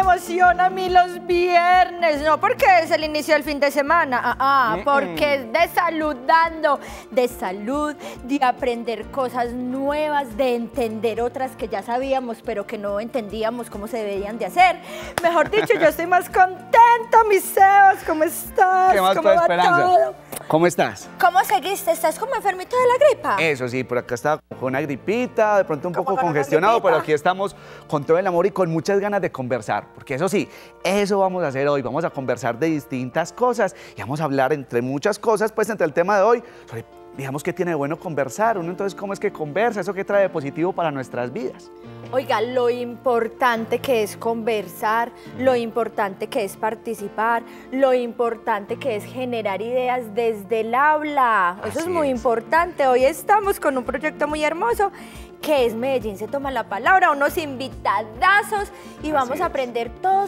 emociona a mí los viernes, no porque es el inicio del fin de semana, porque es de salud dando, de salud, de aprender cosas nuevas, de entender otras que ya sabíamos, pero que no entendíamos cómo se deberían de hacer. Mejor dicho, yo estoy más contenta, mis Sebas, ¿cómo estás? ¿Qué más, ¿Cómo va Esperanza? todo? ¿Cómo estás? ¿Cómo seguiste? ¿Estás como enfermito de la gripa? Eso sí, por acá estaba con una gripita, de pronto un poco con una congestionado, gripita. pero aquí estamos con todo el amor y con muchas ganas de conversar, porque eso sí, eso vamos a hacer hoy, vamos a conversar de distintas cosas y vamos a hablar entre muchas cosas, pues entre el tema de hoy, sobre, digamos, qué tiene de bueno conversar, uno entonces cómo es que conversa, eso qué trae de positivo para nuestras vidas. Oiga, lo importante que es conversar, lo importante que es participar, lo importante que es generar ideas desde el habla. Eso es muy importante. Hoy estamos con un proyecto muy hermoso que es Medellín se toma la palabra, unos invitadazos y vamos a aprender todos,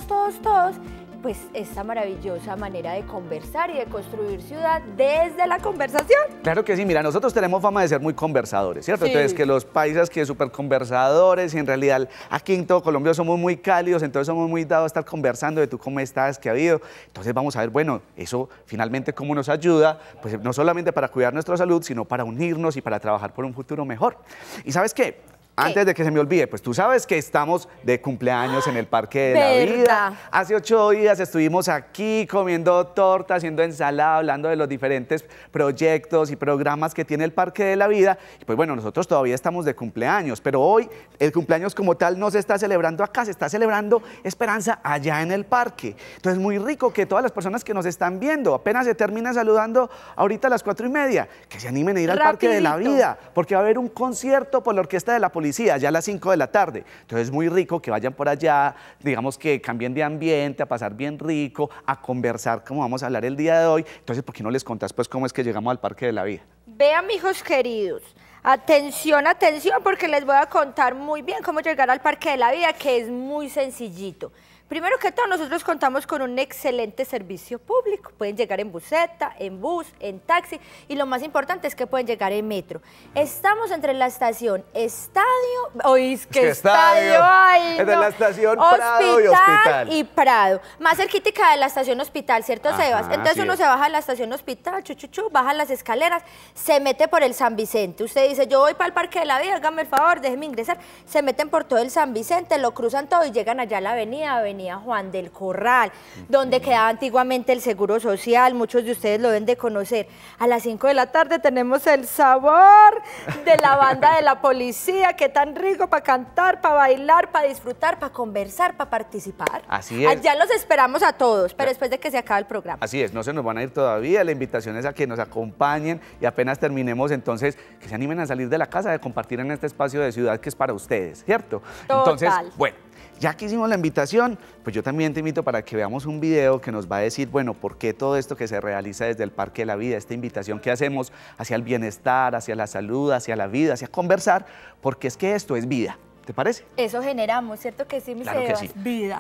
pues esta maravillosa manera de conversar y de construir ciudad desde la conversación. Claro que sí, mira, nosotros tenemos fama de ser muy conversadores, ¿cierto? Sí. Entonces, que los paisas que súper conversadores y en realidad aquí en todo Colombia somos muy cálidos, entonces somos muy dados a estar conversando de tú cómo estás, qué ha habido. Entonces vamos a ver, bueno, eso finalmente cómo nos ayuda, pues no solamente para cuidar nuestra salud, sino para unirnos y para trabajar por un futuro mejor. ¿Y sabes qué? Antes de que se me olvide, pues tú sabes que estamos de cumpleaños en el Parque de la Vida. Hace 8 días estuvimos aquí comiendo torta, haciendo ensalada, hablando de los diferentes proyectos y programas que tiene el Parque de la Vida. Y pues bueno, nosotros todavía estamos de cumpleaños, pero hoy el cumpleaños como tal no se está celebrando acá, se está celebrando Esperanza allá en el parque. Entonces muy rico que todas las personas que nos están viendo, apenas se termina saludando ahorita a las 4:30, que se animen a ir al Parque de la Vida, porque va a haber un concierto por la Orquesta de la Policía ya a las 5 de la tarde. Entonces es muy rico que vayan por allá, digamos que cambien de ambiente, a pasar bien rico, a conversar como vamos a hablar el día de hoy. Entonces, ¿por qué no les contás pues cómo es que llegamos al Parque de la Vida? Vean, hijos queridos, atención, atención, porque les voy a contar muy bien cómo llegar al Parque de la Vida, que es muy sencillito. Primero que todo, nosotros contamos con un excelente servicio público. Pueden llegar en buseta, en bus, en taxi y lo más importante es que pueden llegar en metro. Estamos entre la estación Estadio... ¿Oís qué estadio hay? Entre la estación Prado y Hospital. Y Prado. Más cerquítica de la estación Hospital, ¿cierto, Sebas? Entonces uno se baja a la estación Hospital, baja las escaleras, se mete por el San Vicente. Usted dice, yo voy para el Parque de la Vida, hágame el favor, déjeme ingresar. Se meten por todo el San Vicente, lo cruzan todo y llegan allá a la avenida Juan del Corral, donde quedaba antiguamente el Seguro Social, muchos de ustedes lo deben de conocer. A las 5 de la tarde tenemos el sabor de la banda de la policía, que tan rico para cantar, para bailar, para disfrutar, para conversar, para participar. Así es. Allá los esperamos a todos, pero después de que se acabe el programa. Así es, no se nos van a ir todavía, la invitación es a que nos acompañen y apenas terminemos entonces que se animen a salir de la casa, de compartir en este espacio de ciudad que es para ustedes, ¿cierto? Total. Entonces, bueno. Ya que hicimos la invitación, pues yo también te invito para que veamos un video que nos va a decir, bueno, por qué todo esto que se realiza desde el Parque de la Vida, esta invitación que hacemos hacia el bienestar, hacia la salud, hacia la vida, hacia conversar, porque es que esto es vida. ¿Te parece? Eso generamos, ¿cierto que sí, mi Claro Sebas? que sí. Vida.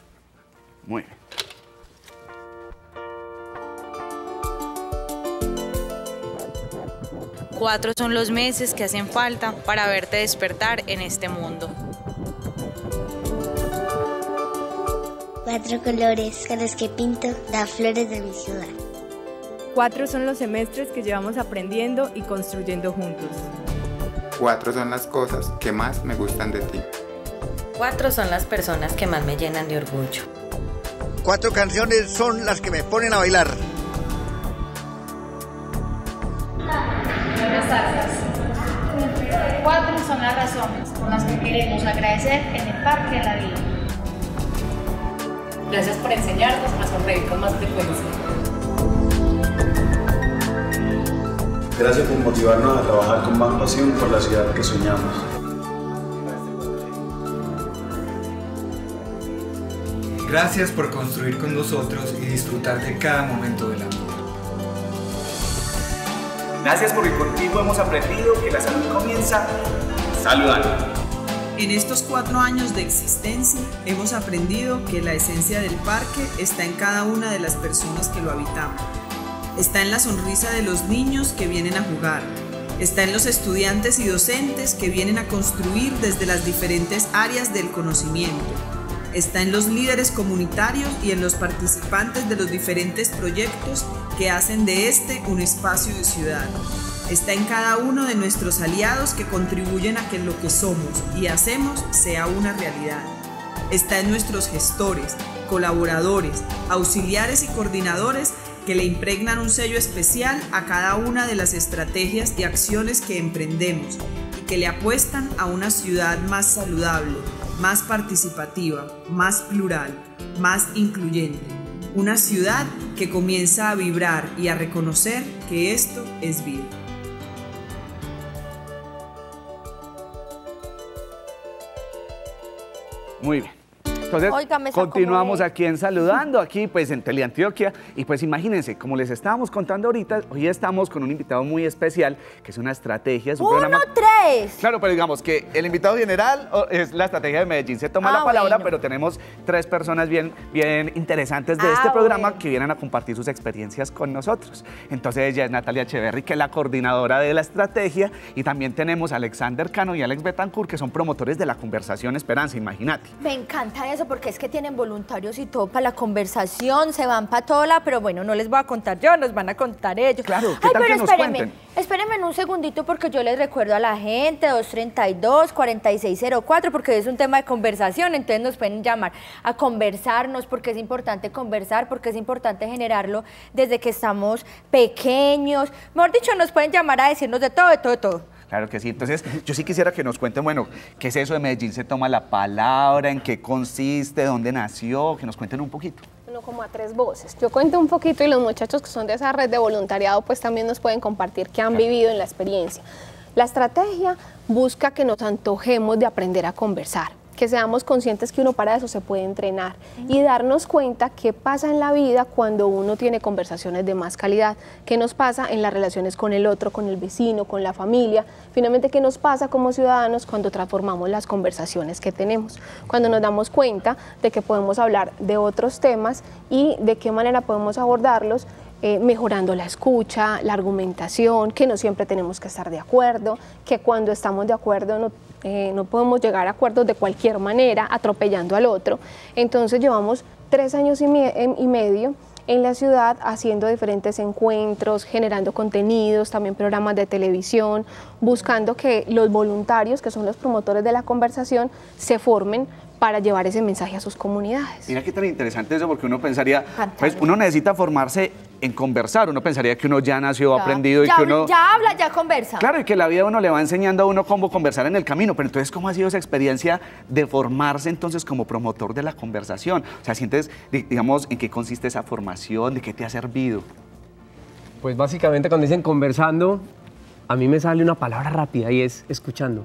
Muy bien. Cuatro son los meses que hacen falta para verte despertar en este mundo. 4 colores con los que pinto las flores de mi ciudad. 4 son los semestres que llevamos aprendiendo y construyendo juntos. 4 son las cosas que más me gustan de ti. 4 son las personas que más me llenan de orgullo. 4 canciones son las que me ponen a bailar. Buenas tardes. 4 son las razones por las que queremos agradecer en el Parque de la Vida. Gracias por enseñarnos a sonreír con más frecuencia. Gracias por motivarnos a trabajar con más pasión por la ciudad que soñamos. Gracias por construir con nosotros y disfrutar de cada momento de la vida. Gracias porque contigo hemos aprendido que la salud comienza saludando. En estos 4 años de existencia hemos aprendido que la esencia del parque está en cada una de las personas que lo habitamos. Está en la sonrisa de los niños que vienen a jugar. Está en los estudiantes y docentes que vienen a construir desde las diferentes áreas del conocimiento. está en los líderes comunitarios y en los participantes de los diferentes proyectos que hacen de este un espacio de ciudad. Está en cada uno de nuestros aliados que contribuyen a que lo que somos y hacemos sea una realidad. Está en nuestros gestores, colaboradores, auxiliares y coordinadores que le impregnan un sello especial a cada una de las estrategias y acciones que emprendemos y que le apuestan a una ciudad más saludable, más participativa, más plural, más incluyente. Una ciudad que comienza a vibrar y a reconocer que esto es vida. Muy bien. Entonces, continuamos aquí en Saludando, aquí pues en Teleantioquia, y pues imagínense, como les estábamos contando ahorita, hoy estamos con un invitado muy especial, que es una estrategia, es un programa... ¡3! Claro, pero digamos que el invitado general es la estrategia de Medellín, se toma la palabra, bueno. Pero tenemos 3 personas bien interesantes de este programa que vienen a compartir sus experiencias con nosotros. Entonces ella es Natalia Echeverry, que es la coordinadora de la estrategia, y también tenemos a Alexander Cano y Alex Betancourt, que son promotores de la Conversación Esperanza, imagínate. Me encanta eso, porque es que tienen voluntarios y todo para la conversación, se van para todo lado, pero bueno, no les voy a contar yo, nos van a contar ellos. Claro, ¿qué tal que nos cuenten? Espérenme un segundito, porque yo les recuerdo a la gente, 232-4604, porque es un tema de conversación, entonces nos pueden llamar a conversarnos, porque es importante conversar, porque es importante generarlo desde que estamos pequeños. Mejor dicho, nos pueden llamar a decirnos de todo, de todo, de todo. Claro que sí. Entonces, yo sí quisiera que nos cuenten, bueno, ¿qué es eso de Medellín se toma la palabra? ¿En qué consiste? ¿Dónde nació? Que nos cuenten un poquito. Bueno, como a 3 voces. Yo cuento un poquito y los muchachos que son de esa red de voluntariado pues también nos pueden compartir qué han vivido en la experiencia. La estrategia busca que nos antojemos de aprender a conversar, que seamos conscientes que uno para eso se puede entrenar y darnos cuenta qué pasa en la vida cuando uno tiene conversaciones de más calidad, qué nos pasa en las relaciones con el otro, con el vecino, con la familia, finalmente qué nos pasa como ciudadanos cuando transformamos las conversaciones que tenemos, cuando nos damos cuenta de que podemos hablar de otros temas y de qué manera podemos abordarlos, mejorando la escucha, la argumentación, que no siempre tenemos que estar de acuerdo, que cuando estamos de acuerdo no podemos llegar a acuerdos de cualquier manera, atropellando al otro. Entonces llevamos 3 años y medio en la ciudad haciendo diferentes encuentros, generando contenidos, también programas de televisión, buscando que los voluntarios, que son los promotores de la conversación, se formen para llevar ese mensaje a sus comunidades. Mira qué tan interesante eso, porque uno pensaría, pues uno necesita formarse en conversar, uno pensaría que uno ya nació aprendido y que uno... Ya habla, ya conversa. Claro, y que la vida uno le va enseñando a uno cómo conversar en el camino, pero entonces, ¿cómo ha sido esa experiencia de formarse entonces como promotor de la conversación? O sea, sientes, digamos, ¿en qué consiste esa formación? ¿De qué te ha servido? Pues básicamente cuando dicen conversando, a mí me sale una palabra rápida y es escuchando.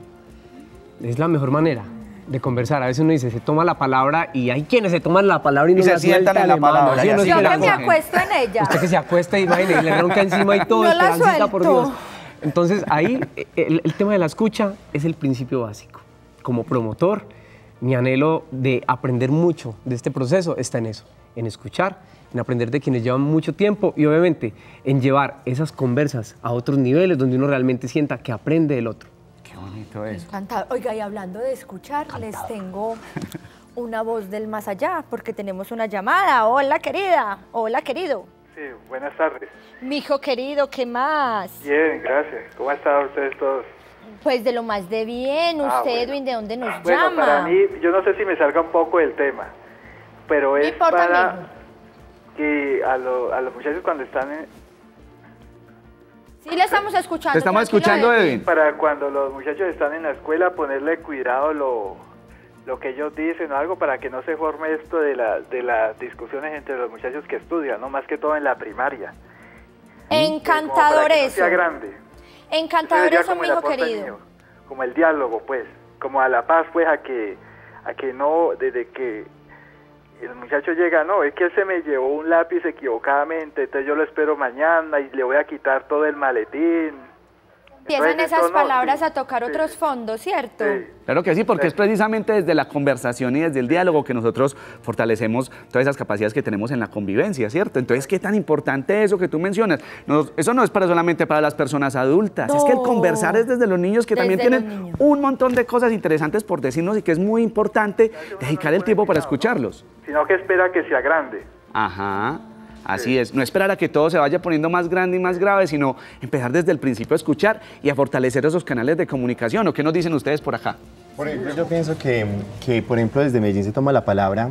Es la mejor manera de conversar. A veces uno dice, se toma la palabra y hay quienes se toman la palabra y no se sientan en la palabra. Yo que me acuesto en ella. Usted que se acuesta y imagínese, le ronca encima y todo, Esperancita, por Dios. Entonces ahí el tema de la escucha es el principio básico. Como promotor, mi anhelo de aprender mucho de este proceso está en eso, en escuchar, en aprender de quienes llevan mucho tiempo y obviamente en llevar esas conversas a otros niveles donde uno realmente sienta que aprende del otro. Qué bonito es. Encantado. Oiga, y hablando de escuchar, les tengo una voz del más allá, porque tenemos una llamada. Hola, querida. Hola, querido. Sí, buenas tardes. Mijo querido, ¿qué más? Bien, gracias. ¿Cómo han estado ustedes todos? Pues de lo más de bien. ¿Usted, Edwin, de dónde nos llama? Bueno, para mí, yo no sé si me salga un poco del tema, pero es para que a los muchachos cuando están en... Sí, le estamos escuchando. Te estamos escuchando, Edwin. Para cuando los muchachos están en la escuela, ponerle cuidado lo que ellos dicen o algo para que no se forme esto de las discusiones entre los muchachos que estudian, ¿no? Más que todo en la primaria. Encantador eso. No sea grande. Encantador eso, mijo querido. Como el diálogo, pues. Como a la paz, pues, a que no, desde que el muchacho llega, no, es que él se me llevó un lápiz equivocadamente, entonces yo lo espero mañana y le voy a quitar todo el maletín. Empiezan esas palabras a tocar otros fondos, ¿cierto? Sí. Claro que sí, porque es precisamente desde la conversación y desde el diálogo que nosotros fortalecemos todas esas capacidades que tenemos en la convivencia, ¿cierto? Entonces, ¿qué tan importante eso que tú mencionas? Eso no es solamente para las personas adultas, es que el conversar es desde los niños que también tienen un montón de cosas interesantes por decirnos y que es muy importante dedicar el tiempo para escucharlos. Sino que espera que sea grande. Ajá. Así es, no esperar a que todo se vaya poniendo más grande y más grave, sino empezar desde el principio a escuchar y a fortalecer esos canales de comunicación. ¿O qué nos dicen ustedes por acá? Por ejemplo, yo pienso que, por ejemplo, desde Medellín se toma la palabra.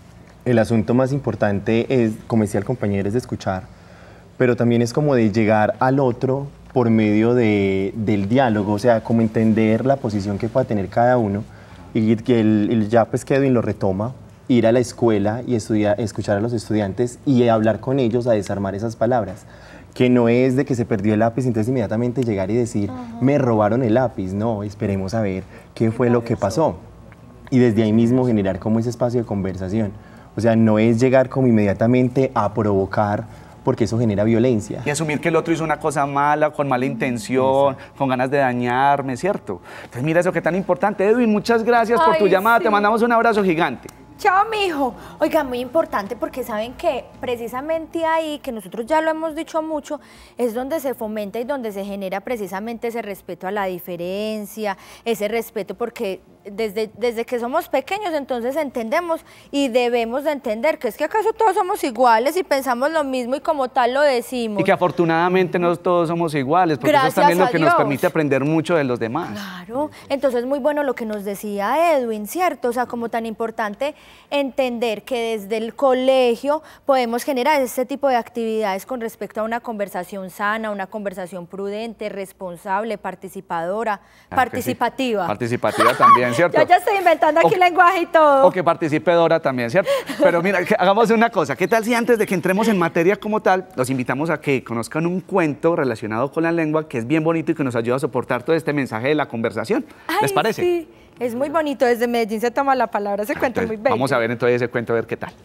El asunto más importante es, como decía el compañero, es de escuchar, pero también es como de llegar al otro por medio del diálogo, o sea, como entender la posición que pueda tener cada uno y que ya pues que Edwin lo retoma, ir a la escuela y escuchar a los estudiantes y hablar con ellos a desarmar esas palabras. Que no es de que se perdió el lápiz, entonces inmediatamente llegar y decir, me robaron el lápiz. No, esperemos a ver qué fue lo que pasó. Y desde ahí mismo generar como ese espacio de conversación. O sea, no es llegar como inmediatamente a provocar, porque eso genera violencia. Y asumir que el otro hizo una cosa mala, con mala intención, con ganas de dañarme, ¿cierto? Entonces mira eso que tan importante. Edwin, muchas gracias por tu llamada, te mandamos un abrazo gigante. Chao, mijo. Oiga, muy importante porque saben que precisamente ahí, que nosotros ya lo hemos dicho mucho, es donde se fomenta y donde se genera precisamente ese respeto a la diferencia, ese respeto porque desde que somos pequeños entonces entendemos y debemos de entender que es que acaso todos somos iguales y pensamos lo mismo y como tal lo decimos. Y que afortunadamente no todos somos iguales, porque eso es también lo que nos permite aprender mucho de los demás. Claro, entonces muy bueno lo que nos decía Edwin, ¿cierto? O sea, como tan importante entender que desde el colegio podemos generar este tipo de actividades con respecto a una conversación sana, una conversación prudente, responsable, participadora, participativa. Participativa también, ¿cierto? Yo ya estoy inventando aquí lenguaje y todo. O que participe Dora también, ¿cierto? Pero mira, hagamos una cosa. ¿Qué tal si antes de que entremos en materia como tal, los invitamos a que conozcan un cuento relacionado con la lengua que es bien bonito y que nos ayuda a soportar todo este mensaje de la conversación? ¿Les parece? Sí, es muy bonito. Desde Medellín se toma la palabra, ese cuento es muy bello. Vamos a ver entonces ese cuento, a ver qué tal.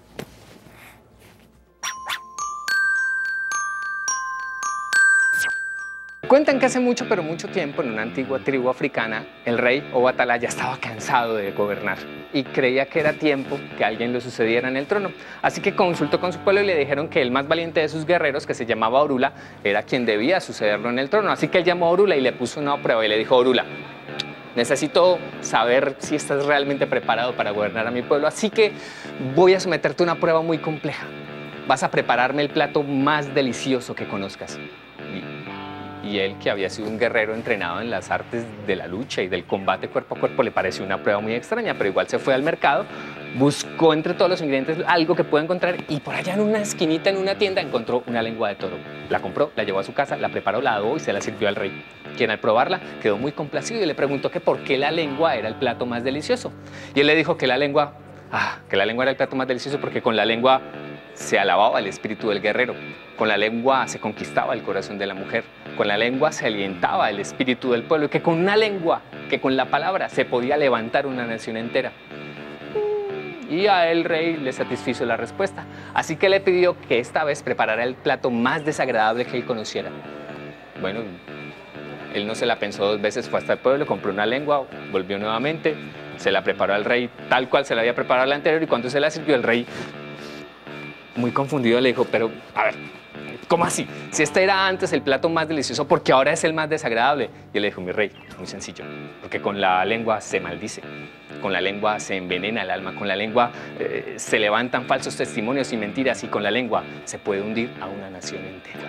Cuentan que hace mucho, pero mucho tiempo, en una antigua tribu africana, el rey Obatala ya estaba cansado de gobernar y creía que era tiempo que alguien lo sucediera en el trono. Así que consultó con su pueblo y le dijeron que el más valiente de sus guerreros, que se llamaba Orula, era quien debía sucederlo en el trono. Así que él llamó a Orula y le puso una prueba y le dijo: Orula, necesito saber si estás realmente preparado para gobernar a mi pueblo, así que voy a someterte a una prueba muy compleja. Vas a prepararme el plato más delicioso que conozcas. Y él, que había sido un guerrero entrenado en las artes de la lucha y del combate cuerpo a cuerpo, le pareció una prueba muy extraña, pero igual se fue al mercado, buscó entre todos los ingredientes algo que pudo encontrar y por allá en una esquinita, en una tienda, encontró una lengua de toro. La compró, la llevó a su casa, la preparó, la adobó y se la sirvió al rey, quien al probarla quedó muy complacido y le preguntó que por qué la lengua era el plato más delicioso. Y él le dijo que la lengua era el plato más delicioso porque con la lengua se alababa el espíritu del guerrero, con la lengua se conquistaba el corazón de la mujer, con la lengua se alientaba el espíritu del pueblo y que con una lengua, que con la palabra se podía levantar una nación entera. Y a el rey le satisfizo la respuesta, así que le pidió que esta vez preparara el plato más desagradable que él conociera. Bueno, él no se la pensó dos veces, fue hasta el pueblo, compró una lengua, volvió nuevamente, se la preparó al rey tal cual se la había preparado la anterior y cuando se la sirvió el rey, muy confundido, le dijo: pero, a ver, ¿cómo así? Si este era antes el plato más delicioso, ¿por qué ahora es el más desagradable? Y él le dijo: mi rey, muy sencillo, porque con la lengua se maldice, con la lengua se envenena el alma, con la lengua se levantan falsos testimonios y mentiras y con la lengua se puede hundir a una nación entera.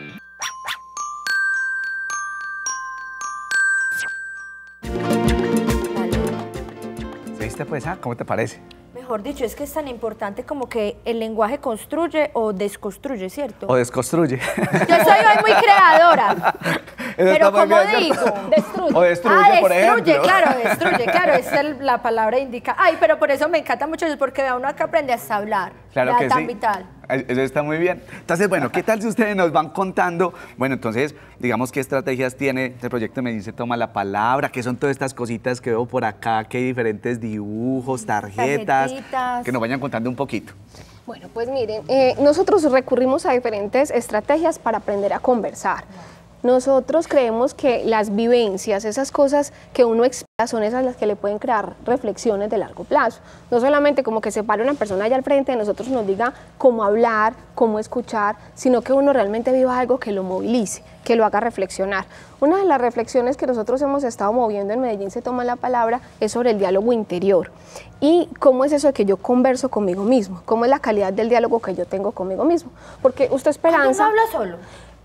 ¿Viste pues? ¿Cómo te parece? Mejor dicho, es que es tan importante como que el lenguaje construye o desconstruye, ¿cierto? O desconstruye. Yo soy hoy muy creadora. Pero como digo, destruye. O destruye, por ejemplo. Claro, destruye, claro, es la palabra indica. Ay, pero por eso me encanta mucho, es porque uno acá aprende hasta hablar. Claro que tan sí. Vital. Eso está muy bien. Entonces, bueno, ¿qué tal si ustedes nos van contando? Bueno, entonces, digamos, ¿qué estrategias tiene este proyecto Medellín se toma la palabra? ¿Qué son todas estas cositas que veo por acá? ¿Qué hay diferentes dibujos, tarjetas? Que nos vayan contando un poquito. Bueno, pues miren, nosotros recurrimos a diferentes estrategias para aprender a conversar. Nosotros creemos que las vivencias, esas cosas que uno expresa, son esas las que le pueden crear reflexiones de largo plazo. No solamente como que se pare una persona allá al frente de nosotros y nos diga cómo hablar, cómo escuchar, sino que uno realmente viva algo que lo movilice, que lo haga reflexionar. Una de las reflexiones que nosotros hemos estado moviendo en Medellín se toma la palabra es sobre el diálogo interior. ¿Y cómo es eso de que yo converso conmigo mismo? ¿Cómo es la calidad del diálogo que yo tengo conmigo mismo? Porque usted, Esperanza... ¿Uno habla solo?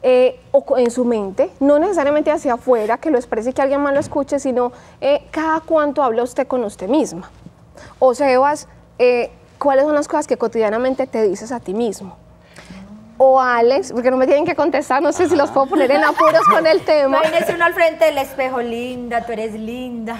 O en su mente, no necesariamente hacia afuera, que lo exprese y que alguien más lo escuche, sino cada cuánto habla usted con usted misma. O Sebas, ¿cuáles son las cosas que cotidianamente te dices a ti mismo? O Alex, porque no me tienen que contestar, no sé si los puedo poner en apuros con el tema. Imagínese uno al frente del espejo, linda, tú eres linda.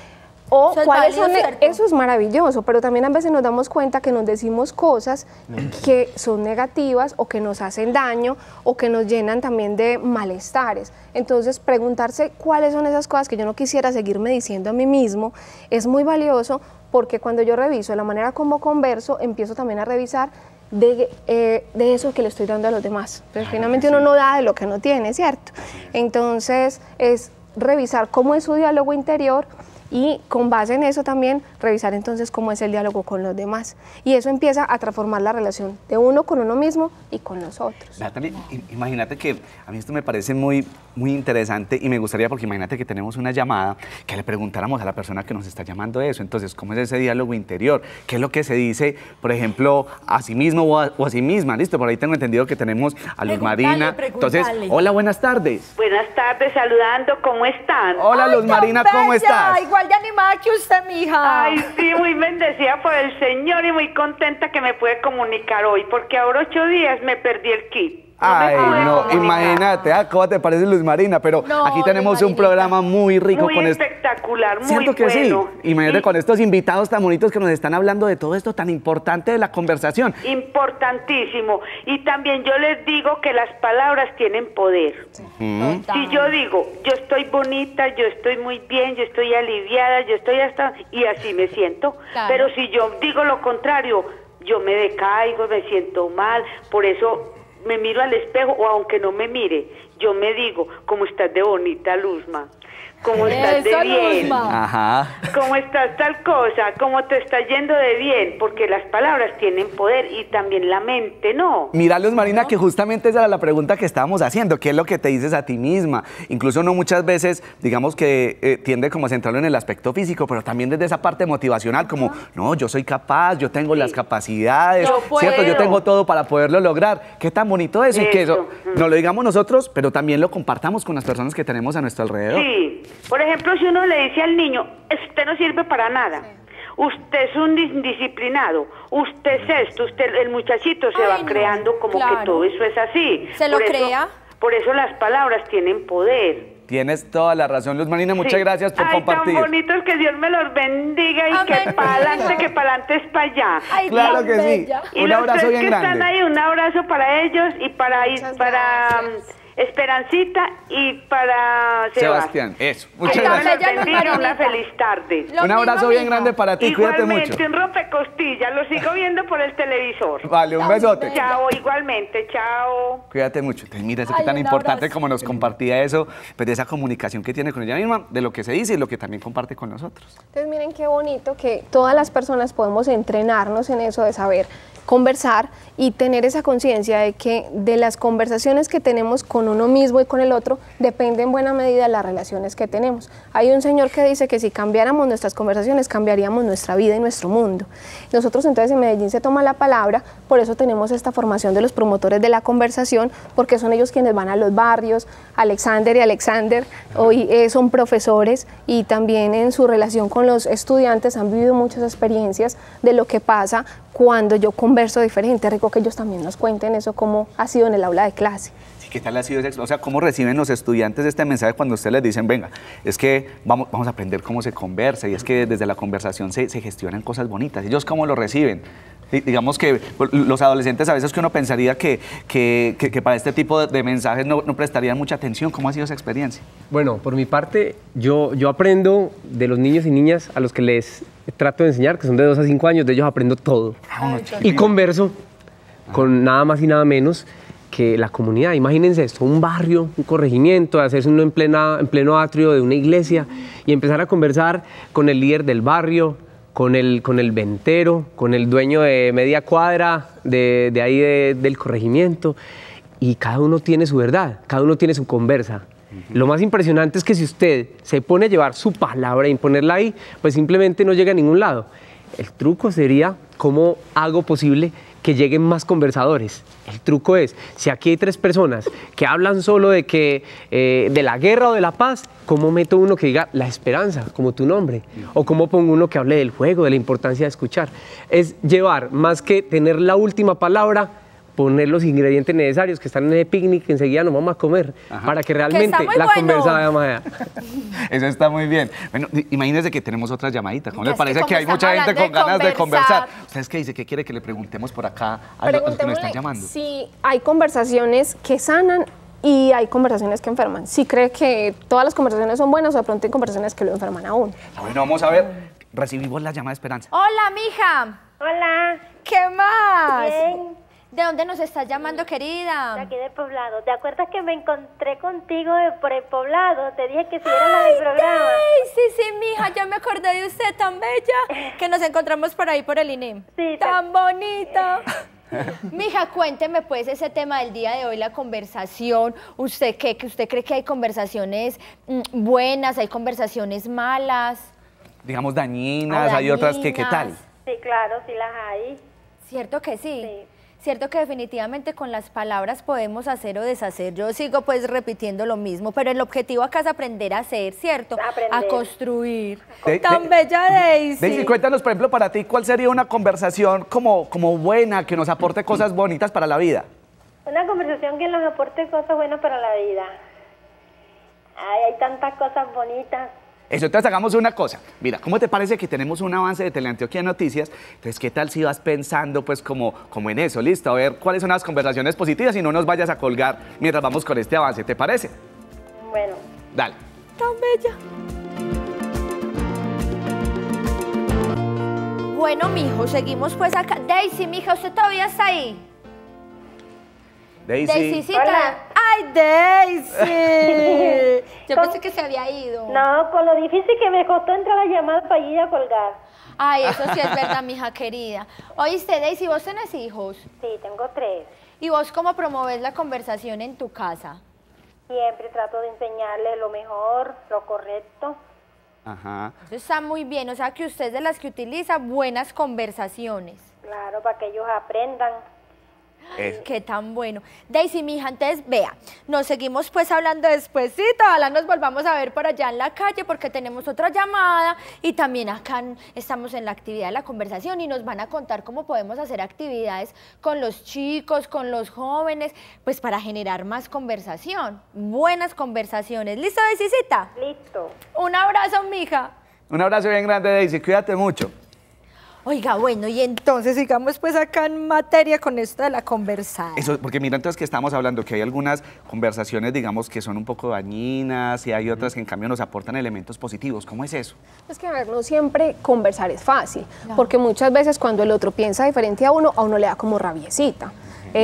O cuáles son, eso es maravilloso, pero también a veces nos damos cuenta que nos decimos cosas que son negativas o que nos hacen daño o que nos llenan también de malestares. Entonces, preguntarse cuáles son esas cosas que yo no quisiera seguirme diciendo a mí mismo es muy valioso, porque cuando yo reviso la manera como converso, empiezo también a revisar de eso que le estoy dando a los demás. Pero finalmente uno no da de lo que no tiene, ¿cierto? Entonces, es revisar cómo es su diálogo interior y con base en eso también revisar entonces cómo es el diálogo con los demás. Y eso empieza a transformar la relación de uno con uno mismo y con los otros. Natalie, imagínate que a mí esto me parece muy interesante y me gustaría, porque imagínate que tenemos una llamada, que le preguntáramos a la persona que nos está llamando eso. Entonces, ¿cómo es ese diálogo interior? ¿Qué es lo que se dice, por ejemplo, a sí mismo o a sí misma? Listo, por ahí tengo entendido que tenemos a Luz Marina. Entonces, hola, buenas tardes. Buenas tardes, saludando, ¿cómo están? Hola, Luz Marina, ¿cómo estás? Igual de animada que usted, mija. Ay, sí, muy bendecida por el Señor y muy contenta que me puede comunicar hoy, porque ahora 8 días me perdí el kit. Ay, no, imagínate, ¿cómo te parece, Luz Marina? Pero no, aquí tenemos un programa muy rico muy con espectacular, muy ¿cierto que bueno. Sí? Imagínate con estos invitados tan bonitos que nos están hablando de todo esto tan importante de la conversación. Importantísimo. Y también yo les digo que las palabras tienen poder. Si yo digo, yo estoy bonita, yo estoy muy bien, yo estoy aliviada, yo estoy hasta... y así me siento. Claro. Pero si yo digo lo contrario, yo me decaigo, me siento mal, por eso... me miro al espejo, o aunque no me mire, yo me digo, ¿cómo estás de bonita, Luzma? ¿Cómo estás de bien? Ajá. ¿Cómo estás tal cosa? ¿Cómo te está yendo de bien? Porque las palabras tienen poder y también la mente, ¿no? Mira, Luz Marina, que justamente esa era la pregunta que estábamos haciendo. ¿Qué es lo que te dices a ti misma? Incluso uno muchas veces, digamos que tiende como a centrarlo en el aspecto físico, pero también desde esa parte motivacional, como, no, yo soy capaz, yo tengo las capacidades, ¿cierto? Yo tengo todo para poderlo lograr. Qué tan bonito eso. Y que eso no lo digamos nosotros, pero también lo compartamos con las personas que tenemos a nuestro alrededor. Sí. Por ejemplo, si uno le dice al niño, usted no sirve para nada, usted es un indisciplinado, usted es esto, el muchachito se va creando como que todo eso es así. ¿Se lo crea? Por eso las palabras tienen poder. Tienes toda la razón, Luz Marina, muchas gracias por compartir. Tan bonitos, que Dios me los bendiga y que para adelante es para allá. Ay, claro que bella. Sí. Un abrazo bien grande. Están ahí, un abrazo para ellos y para Esperancita y para Sebastián. Eso, muchas gracias. Una feliz tarde. Un abrazo bien grande para ti, cuídate mucho. Igualmente, un rompecostillas, lo sigo viendo por el televisor. Vale, un besote. Chao, igualmente, chao. Cuídate mucho. Entonces, mira, eso que tan importante como nos compartía eso, pues de esa comunicación que tiene con ella misma, de lo que se dice y lo que también comparte con nosotros. Entonces, miren qué bonito que todas las personas podemos entrenarnos en eso de saber conversar y tener esa conciencia de que de las conversaciones que tenemos con uno mismo y con el otro depende en buena medida las relaciones que tenemos. Hay un señor que dice que si cambiáramos nuestras conversaciones cambiaríamos nuestra vida y nuestro mundo. Nosotros entonces en Medellín se toma la palabra, por eso tenemos esta formación de los promotores de la conversación, porque son ellos quienes van a los barrios. Alexander y Alexander hoy son profesores y también en su relación con los estudiantes han vivido muchas experiencias de lo que pasa cuando yo converso diferente. Rico que ellos también nos cuenten eso, cómo ha sido en el aula de clase. Sí, ¿qué tal ha sido eso? O sea, ¿cómo reciben los estudiantes este mensaje cuando ustedes les dicen, venga, es que vamos a aprender cómo se conversa y es que desde la conversación se gestionan cosas bonitas? ¿Ellos cómo lo reciben? Digamos que los adolescentes a veces que uno pensaría que para este tipo de mensajes no prestarían mucha atención. ¿Cómo ha sido esa experiencia? Bueno, por mi parte, yo aprendo de los niños y niñas a los que les trato de enseñar, que son de 2 a 5 años, de ellos aprendo todo. Y converso con nada más y nada menos que la comunidad, imagínense esto, un barrio, un corregimiento, hacerse uno en pleno atrio de una iglesia y empezar a conversar con el líder del barrio, con el ventero, con el dueño de media cuadra de ahí del corregimiento, y cada uno tiene su verdad, cada uno tiene su conversa. Lo más impresionante es que si usted se pone a llevar su palabra e imponerla ahí, pues simplemente no llega a ningún lado. El truco sería cómo hago posible que lleguen más conversadores. El truco es, si aquí hay 3 personas que hablan solo de la guerra o de la paz, ¿cómo meto uno que diga la esperanza, como tu nombre? O cómo pongo uno que hable del juego, de la importancia de escuchar. Es llevar, más que tener la última palabra, poner los ingredientes necesarios que están en el picnic, que enseguida nos vamos a comer, para que realmente la conversa vaya más allá. Eso está muy bien. Bueno, imagínense que tenemos otra llamadita. ¿Cómo les parece que hay mucha gente con ganas de conversar? ¿Ustedes qué dicen? ¿Qué quiere que le preguntemos por acá a los que nos están llamando? Sí, hay conversaciones que sanan y hay conversaciones que enferman. ¿Sí cree que todas las conversaciones son buenas o de pronto hay conversaciones que lo enferman aún? Bueno, vamos a ver. Recibimos la llamada de Esperanza. Hola, mija. Hola. ¿Qué más? Bien. ¿De dónde nos estás llamando, querida? De aquí del Poblado. ¿Te acuerdas que me encontré contigo por el Poblado? Te dije que siguiera la del programa. Sí, mija, ya me acordé de usted, tan bella, que nos encontramos por ahí por el INEM. Sí. Tan bonita. Mija, cuénteme pues ese tema del día de hoy, la conversación. ¿Usted qué? ¿Usted cree que hay conversaciones buenas, hay conversaciones malas? Digamos dañinas, hay otras que, ¿qué tal? Sí, claro, sí las hay. ¿Cierto que sí? Sí. Cierto que definitivamente con las palabras podemos hacer o deshacer. Yo sigo pues repitiendo lo mismo, pero el objetivo acá es aprender a hacer, ¿cierto? A construir. Tan bella Daisy. Daisy, cuéntanos, por ejemplo, para ti, ¿cuál sería una conversación como buena, que nos aporte cosas bonitas para la vida? Una conversación que nos aporte cosas buenas para la vida. Ay, hay tantas cosas bonitas. Eso, entonces hagamos una cosa. Mira, ¿cómo te parece que tenemos un avance de Teleantioquia Noticias? Entonces, ¿qué tal si vas pensando pues como en eso? Listo, a ver cuáles son las conversaciones positivas y no nos vayas a colgar mientras vamos con este avance, ¿te parece? Bueno. Dale. Tan bella. Bueno, mijo, seguimos pues acá. Daisy, mija, ¿usted todavía está ahí? Daisy. Daisycita. Hola. ¡Ay, Daisy! Yo pensé que se había ido. No, con lo difícil que me costó entrar a la llamada para ir a colgar. Ay, eso sí es verdad, mija querida. Oíste, Daisy, ¿vos tenés hijos? Sí, tengo 3. ¿Y vos cómo promovés la conversación en tu casa? Siempre trato de enseñarles lo mejor, lo correcto. Ajá. Eso está muy bien, o sea que usted es de las que utiliza buenas conversaciones. Claro, para que ellos aprendan. Qué tan bueno. Daisy, mija, entonces vea, nos seguimos pues hablando despuesito, ojalá nos volvamos a ver por allá en la calle porque tenemos otra llamada y también acá estamos en la actividad de la conversación y nos van a contar cómo podemos hacer actividades con los chicos, con los jóvenes, pues para generar más conversación, buenas conversaciones. ¿Listo, Daisycita? Listo. Un abrazo, mija. Un abrazo bien grande, Daisy, cuídate mucho. Oiga, bueno, y entonces sigamos pues acá en materia con esto de la conversada. Eso, porque mira, entonces que estamos hablando que hay algunas conversaciones, digamos, que son un poco dañinas y hay otras que en cambio nos aportan elementos positivos. ¿Cómo es eso? Es que, a ver, no siempre conversar es fácil, porque muchas veces cuando el otro piensa diferente a uno le da como rabiecita.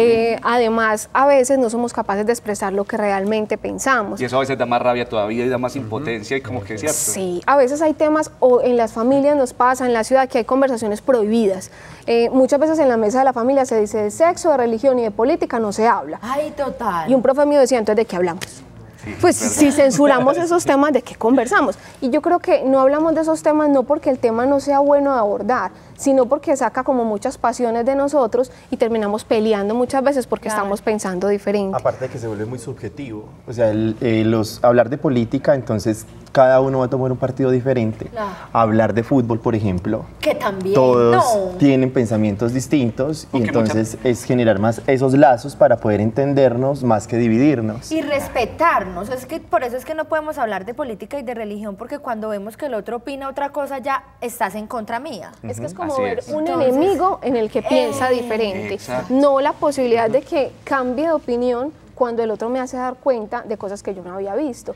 Además, a veces no somos capaces de expresar lo que realmente pensamos. Y eso a veces da más rabia todavía y da más impotencia y como que es cierto. Sí, a veces hay temas, o en las familias nos pasa, en la ciudad, que hay conversaciones prohibidas. Muchas veces en la mesa de la familia se dice de sexo, de religión y de política no se habla. Ay, total. Y un profe mío decía, entonces, ¿de qué hablamos? Pues si censuramos esos temas, ¿de qué conversamos? Y yo creo que no hablamos de esos temas no porque el tema no sea bueno de abordar, sino porque saca como muchas pasiones de nosotros y terminamos peleando muchas veces porque estamos pensando diferente. Aparte de que se vuelve muy subjetivo, o sea, hablar de política, entonces cada uno va a tomar un partido diferente. Hablar de fútbol, por ejemplo, que también todos tienen pensamientos distintos y entonces es generar más esos lazos para poder entendernos más que dividirnos. Y respetarnos, es que por eso es que no podemos hablar de política y de religión, porque cuando vemos que el otro opina otra cosa ya estás en contra mía. Es que es como ver un enemigo en el que piensa diferente, no la posibilidad de que cambie de opinión cuando el otro me hace dar cuenta de cosas que yo no había visto.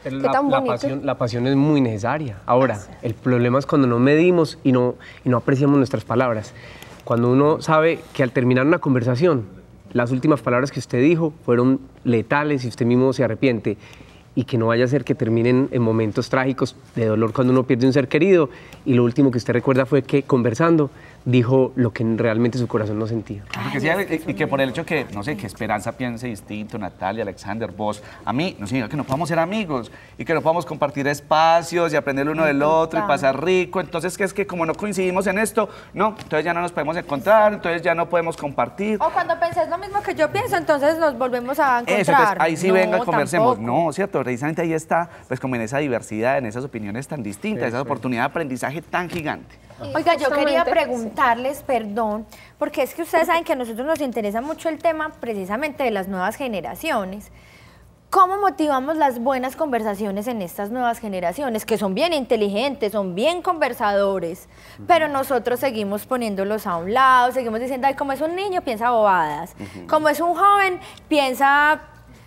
La pasión es muy necesaria. Ahora, el problema es cuando no medimos y no apreciamos nuestras palabras. Cuando uno sabe que al terminar una conversación las últimas palabras que usted dijo fueron letales y usted mismo se arrepiente, y que no vaya a ser que terminen en momentos trágicos de dolor cuando uno pierde un ser querido, y lo último que usted recuerda fue que conversando dijo lo que realmente su corazón no sentía. Porque sí, y que por el hecho que, no sé, que Esperanza piense distinto, Natalia, Alexander, vos, a mí, no significa que no podamos ser amigos y que no podamos compartir espacios y aprender uno del otro y pasar rico. Entonces, que es que como no coincidimos en esto, no, entonces ya no nos podemos encontrar, entonces ya no podemos compartir. O cuando pensés lo mismo que yo pienso, entonces nos volvemos a encontrar. Eso, entonces ahí sí no, venga, conversemos. Tampoco. No, cierto, precisamente ahí está, pues como en esa diversidad, en esas opiniones tan distintas, esa oportunidad de aprendizaje tan gigante. Oiga, yo quería preguntarles, perdón, porque es que ustedes saben que a nosotros nos interesa mucho el tema precisamente de las nuevas generaciones. ¿Cómo motivamos las buenas conversaciones en estas nuevas generaciones, que son bien inteligentes, son bien conversadores, pero nosotros seguimos poniéndolos a un lado, seguimos diciendo, ay, como es un niño, piensa bobadas, como es un joven, piensa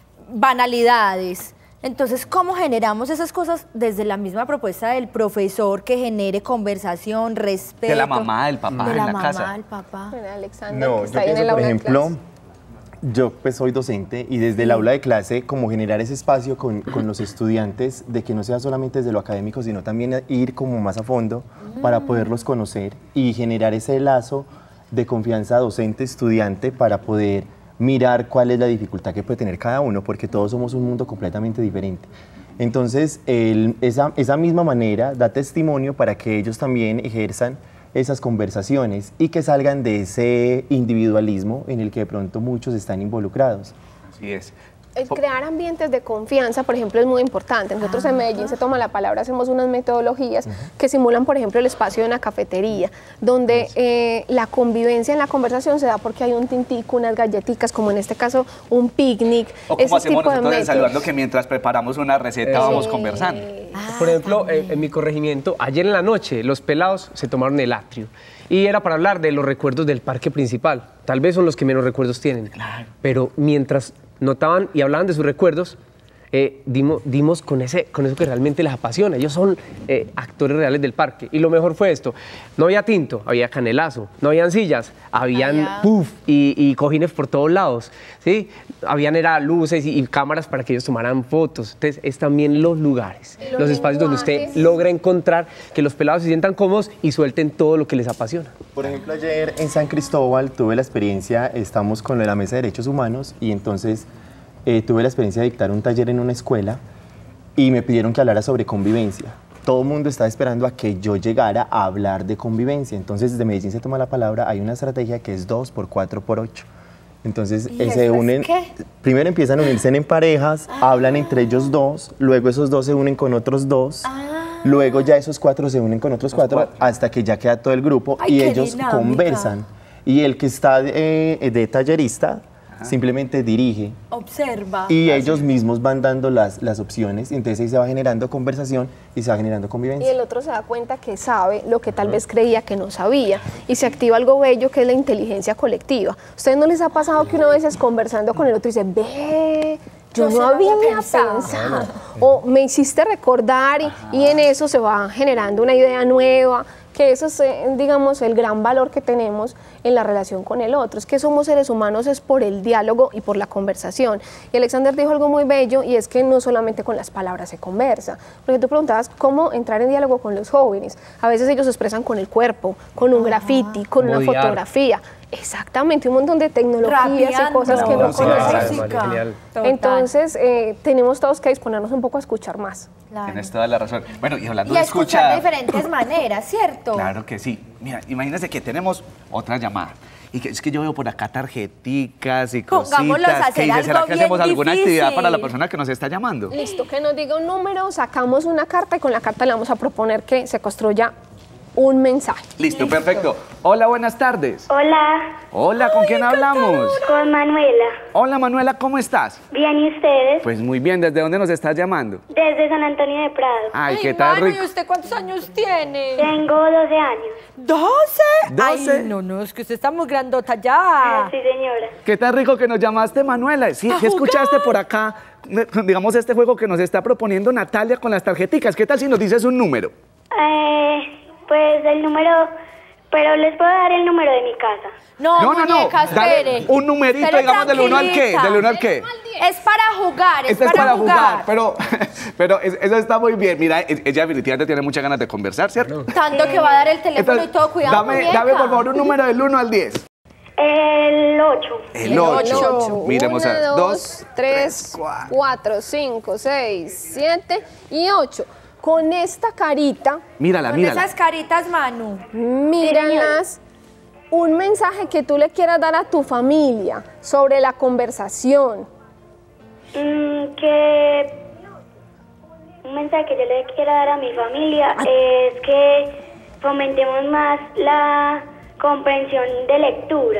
banalidades? Entonces, ¿cómo generamos esas cosas desde la misma propuesta del profesor que genere conversación, respeto? De la mamá, del papá, de la en la mamá, casa. del papá. No, yo pienso, por ejemplo, yo pues soy docente y desde el aula de clase, como generar ese espacio con los estudiantes, de que no sea solamente desde lo académico, sino también ir como más a fondo para poderlos conocer y generar ese lazo de confianza docente-estudiante para poder mirar cuál es la dificultad que puede tener cada uno, porque todos somos un mundo completamente diferente. Entonces, esa misma manera da testimonio para que ellos también ejerzan esas conversaciones y que salgan de ese individualismo en el que de pronto muchos están involucrados. Así es. El crear ambientes de confianza, por ejemplo, es muy importante. Nosotros en Medellín Se Toma la Palabra hacemos unas metodologías que simulan, por ejemplo, el espacio de una cafetería, donde la convivencia en la conversación se da porque hay un tintico, unas galletitas, como en este caso un picnic. O como hacemos nosotros en Saludando, que mientras preparamos una receta vamos conversando. Por ejemplo, en mi corregimiento, ayer en la noche los pelados se tomaron el atrio y era para hablar de los recuerdos del parque principal. Tal vez son los que menos recuerdos tienen, pero mientras notaban y hablaban de sus recuerdos, dimos con eso que realmente les apasiona. Ellos son actores reales del parque. Y lo mejor fue esto: no había tinto, había canelazo, no habían sillas, habían puff y cojines por todos lados, ¿sí? Habían luces y cámaras para que ellos tomaran fotos. Entonces, es también los lugares, los espacios donde usted logra encontrar que los pelados se sientan cómodos y suelten todo lo que les apasiona. Por ejemplo, ayer en San Cristóbal tuve la experiencia, estamos con la Mesa de Derechos Humanos y entonces tuve la experiencia de dictar un taller en una escuela y me pidieron que hablara sobre convivencia. Todo el mundo estaba esperando a que yo llegara a hablar de convivencia. Entonces, desde Medellín Se Toma la Palabra hay una estrategia que es 2x4x8. Entonces, se unen, primero empiezan a unirse en parejas, hablan entre ellos dos, luego esos dos se unen con otros dos, luego ya esos 4 se unen con otros 4 hasta que ya queda todo el grupo y ellos conversan. Y el que está de tallerista simplemente dirige, observa y ellos mismos van dando las opciones, y entonces ahí se va generando conversación y se va generando convivencia. Y el otro se da cuenta que sabe lo que tal vez creía que no sabía y se activa algo bello que es la inteligencia colectiva. ¿A ustedes no les ha pasado que una vez es conversando con el otro y dice, ve, yo no había pensado, o me hiciste recordar y en eso se va generando una idea nueva? Que eso es, digamos, el gran valor que tenemos en la relación con el otro. Es que somos seres humanos es por el diálogo y por la conversación. Y Alexander dijo algo muy bello, y es que no solamente con las palabras se conversa. Porque tú preguntabas cómo entrar en diálogo con los jóvenes. A veces ellos se expresan con el cuerpo, con un graffiti, con una fotografía. Exactamente, un montón de tecnologías y cosas que no conocemos. Entonces, tenemos todos que disponernos un poco a escuchar más. Tienes toda la razón. Bueno, y hablando de escuchar de diferentes maneras, ¿cierto? Claro que sí. Mira, imagínense que tenemos otra llamada. Y que es que yo veo por acá tarjeticas y cositas. Que dice, ¿será que hacemos alguna actividad para la persona que nos está llamando? Listo, que nos diga un número, sacamos una carta y con la carta le vamos a proponer que se construya un mensaje. Listo, perfecto. Hola, buenas tardes. Hola. Hola, ¿con quién hablamos? Con Manuela. Hola, Manuela, ¿cómo estás? Bien, ¿y ustedes? Pues muy bien, ¿desde dónde nos estás llamando? Desde San Antonio de Prado. Ay, ¿qué tal, rico? ¿Y usted cuántos años tiene? Tengo 12 años. ¿12? Ay, no, es que usted está muy grandota ya. Sí, señora. ¿Qué tan rico que nos llamaste, Manuela? Sí, escuchaste por acá, digamos, este juego que nos está proponiendo Natalia con las tarjeticas. ¿Qué tal si nos dices un número? Pues el número Pero les puedo dar el número de mi casa. No, muñeca, espere. Dale un numerito, Espere, digamos, del 1 al qué, tranquilita. del 1 al qué. Es para jugar, Este es para jugar, pero eso está muy bien. Mira, ella definitivamente tiene muchas ganas de conversar, ¿cierto? Tanto que va a dar el teléfono. Entonces, y todo, cuidado, dame por favor un número del 1 al 10. El 8. El 8. Miremos a 2, 3, 4, 5, 6, 7 y 8. Con esta carita. Mírala, con mírala. esas caritas, Manu. Míralas. Un mensaje que tú le quieras dar a tu familia sobre la conversación. Un mensaje que yo le quiero dar a mi familia es que fomentemos más la comprensión de lectura.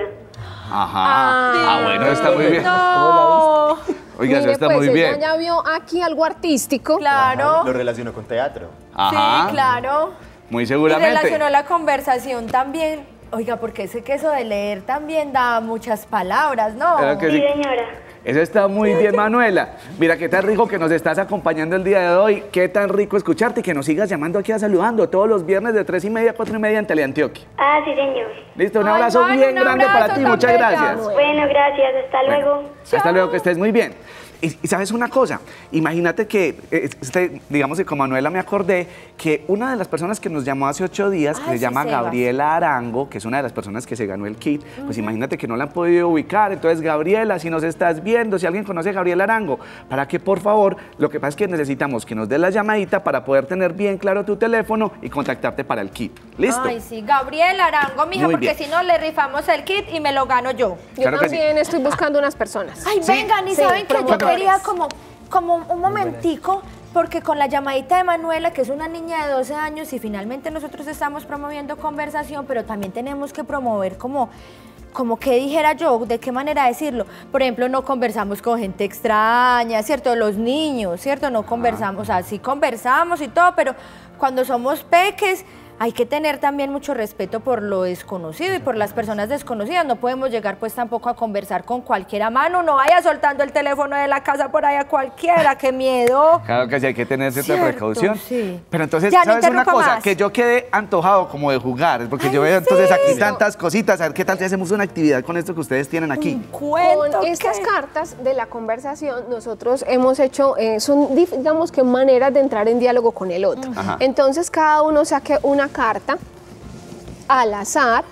Ajá. Bueno, está muy bien. No. Oiga, eso está pues, muy bien. Ella ya vio aquí algo artístico. Claro. Lo relaciono con teatro. Ajá. Sí, claro. Muy Y seguramente. relacionó la conversación también. Oiga, porque ese que eso de leer también da muchas palabras, ¿no? Claro que sí. Señora. Eso está muy bien, Manuela. Mira, qué tan rico que nos estás acompañando el día de hoy. Qué tan rico escucharte y que nos sigas llamando aquí a saludando todos los viernes de 3:30 a 4:30 en Teleantioquia. Ah, sí, señor. Listo, un abrazo Manu, bien un grande abrazo para ti. tan Muchas bella. gracias. Bueno, gracias. Hasta luego. Hasta luego, que estés muy bien. Y sabes una cosa, imagínate que, digamos que con Manuela me acordé que una de las personas que nos llamó hace 8 días, que se llama Sebas. Gabriela Arango, que es una de las personas que se ganó el kit, pues imagínate que no la han podido ubicar. Entonces, Gabriela, si nos estás viendo, si alguien conoce a Gabriela Arango, para que por favor, lo que pasa es que necesitamos que nos des la llamadita para poder tener bien claro tu teléfono y contactarte para el kit. ¿Listo? Ay, sí, Gabriela Arango, mija, Muy porque bien. si no le rifamos el kit y me lo gano yo. Yo Claro que sí. también estoy buscando unas personas. Ay, vengan, y Sí, saben que yo promotores. quería como un momentico, porque con la llamadita de Manuela, que es una niña de 12 años, y finalmente nosotros estamos promoviendo conversación, pero también tenemos que promover como que dijera yo, de qué manera decirlo. Por ejemplo, no conversamos con gente extraña, ¿cierto? Los niños, ¿cierto? No conversamos, o sea, sí conversamos y todo, pero cuando somos peques, hay que tener también mucho respeto por lo desconocido y por las personas desconocidas. No podemos llegar pues tampoco a conversar con cualquiera. Mano, no vaya soltando el teléfono de la casa por ahí a cualquiera, qué miedo. Claro que sí, hay que tener cierta Cierto, precaución. sí. Pero entonces, Ya, no ¿sabes una interrumpa cosa? más. Que yo quedé antojado como de jugar, porque Ay, yo veo entonces sí. aquí tantas cositas. A ver qué tal si hacemos una actividad con esto que ustedes tienen aquí. Con estas cartas de la conversación, nosotros hemos hecho, son digamos que maneras de entrar en diálogo con el otro. Ajá. Entonces, cada uno saque una carta al azar.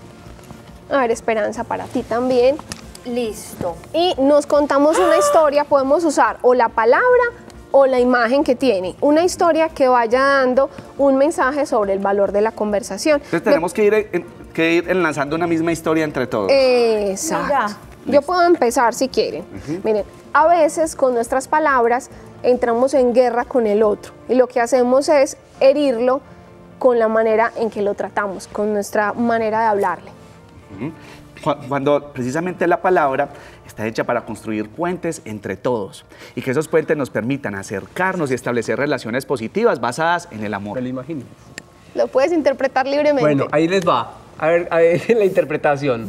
A ver, Esperanza, para ti también. Listo. Y nos contamos una historia, podemos usar o la palabra o la imagen que tiene. Una historia que vaya dando un mensaje sobre el valor de la conversación. Entonces tenemos que ir enlazando una misma historia entre todos. Exacto. Mira. Yo puedo empezar si quieren. Miren, a veces con nuestras palabras entramos en guerra con el otro y lo que hacemos es herirlo con la manera en que lo tratamos, con nuestra manera de hablarle. Cuando precisamente la palabra está hecha para construir puentes entre todos y que esos puentes nos permitan acercarnos y establecer relaciones positivas basadas en el amor. ¿Te lo imaginas? Lo puedes interpretar libremente. Bueno, ahí les va. A ver la interpretación.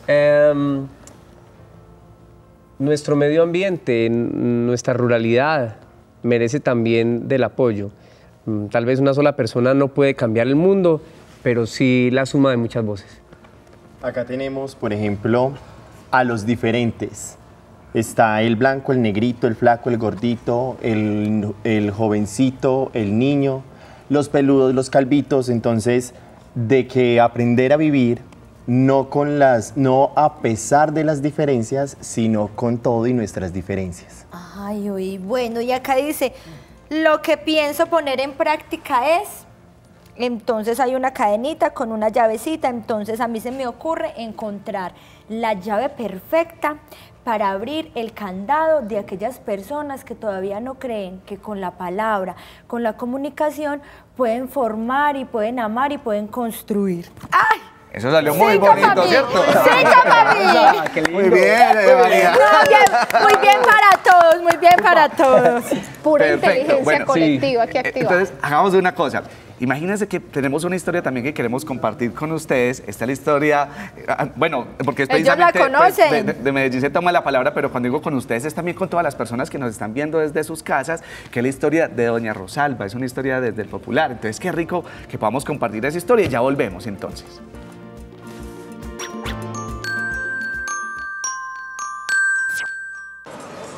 Nuestro medio ambiente, nuestra ruralidad, merece también del apoyo. Tal vez una sola persona no puede cambiar el mundo, pero sí la suma de muchas voces. Acá tenemos, por ejemplo, a los diferentes. Está el blanco, el negrito, el flaco, el gordito, el jovencito, el niño, los peludos, los calvitos. Entonces, de que aprender a vivir no a pesar de las diferencias, sino con todo y nuestras diferencias. Ay, uy, bueno, y acá dice, lo que pienso poner en práctica es, entonces hay una cadenita con una llavecita, entonces a mí se me ocurre encontrar la llave perfecta para abrir el candado de aquellas personas que todavía no creen que con la palabra, con la comunicación, pueden formar y pueden amar y pueden construir. ¡Ay! Eso salió muy bonito, ¿cierto? ¡Sí, papi! Muy bien, María. No, muy bien para todos, muy bien para todos. Pura Perfecto, inteligencia bueno, colectiva que activa. Entonces, hagamos una cosa. Imagínense que tenemos una historia también que queremos compartir con ustedes. Esta es la historia, bueno, porque es Ellos la precisamente conocen. de Medellín se toma la palabra, pero cuando digo con ustedes es también con todas las personas que nos están viendo desde sus casas, que es la historia de Doña Rosalba, es una historia desde el popular. Entonces, qué rico que podamos compartir esa historia y ya volvemos entonces.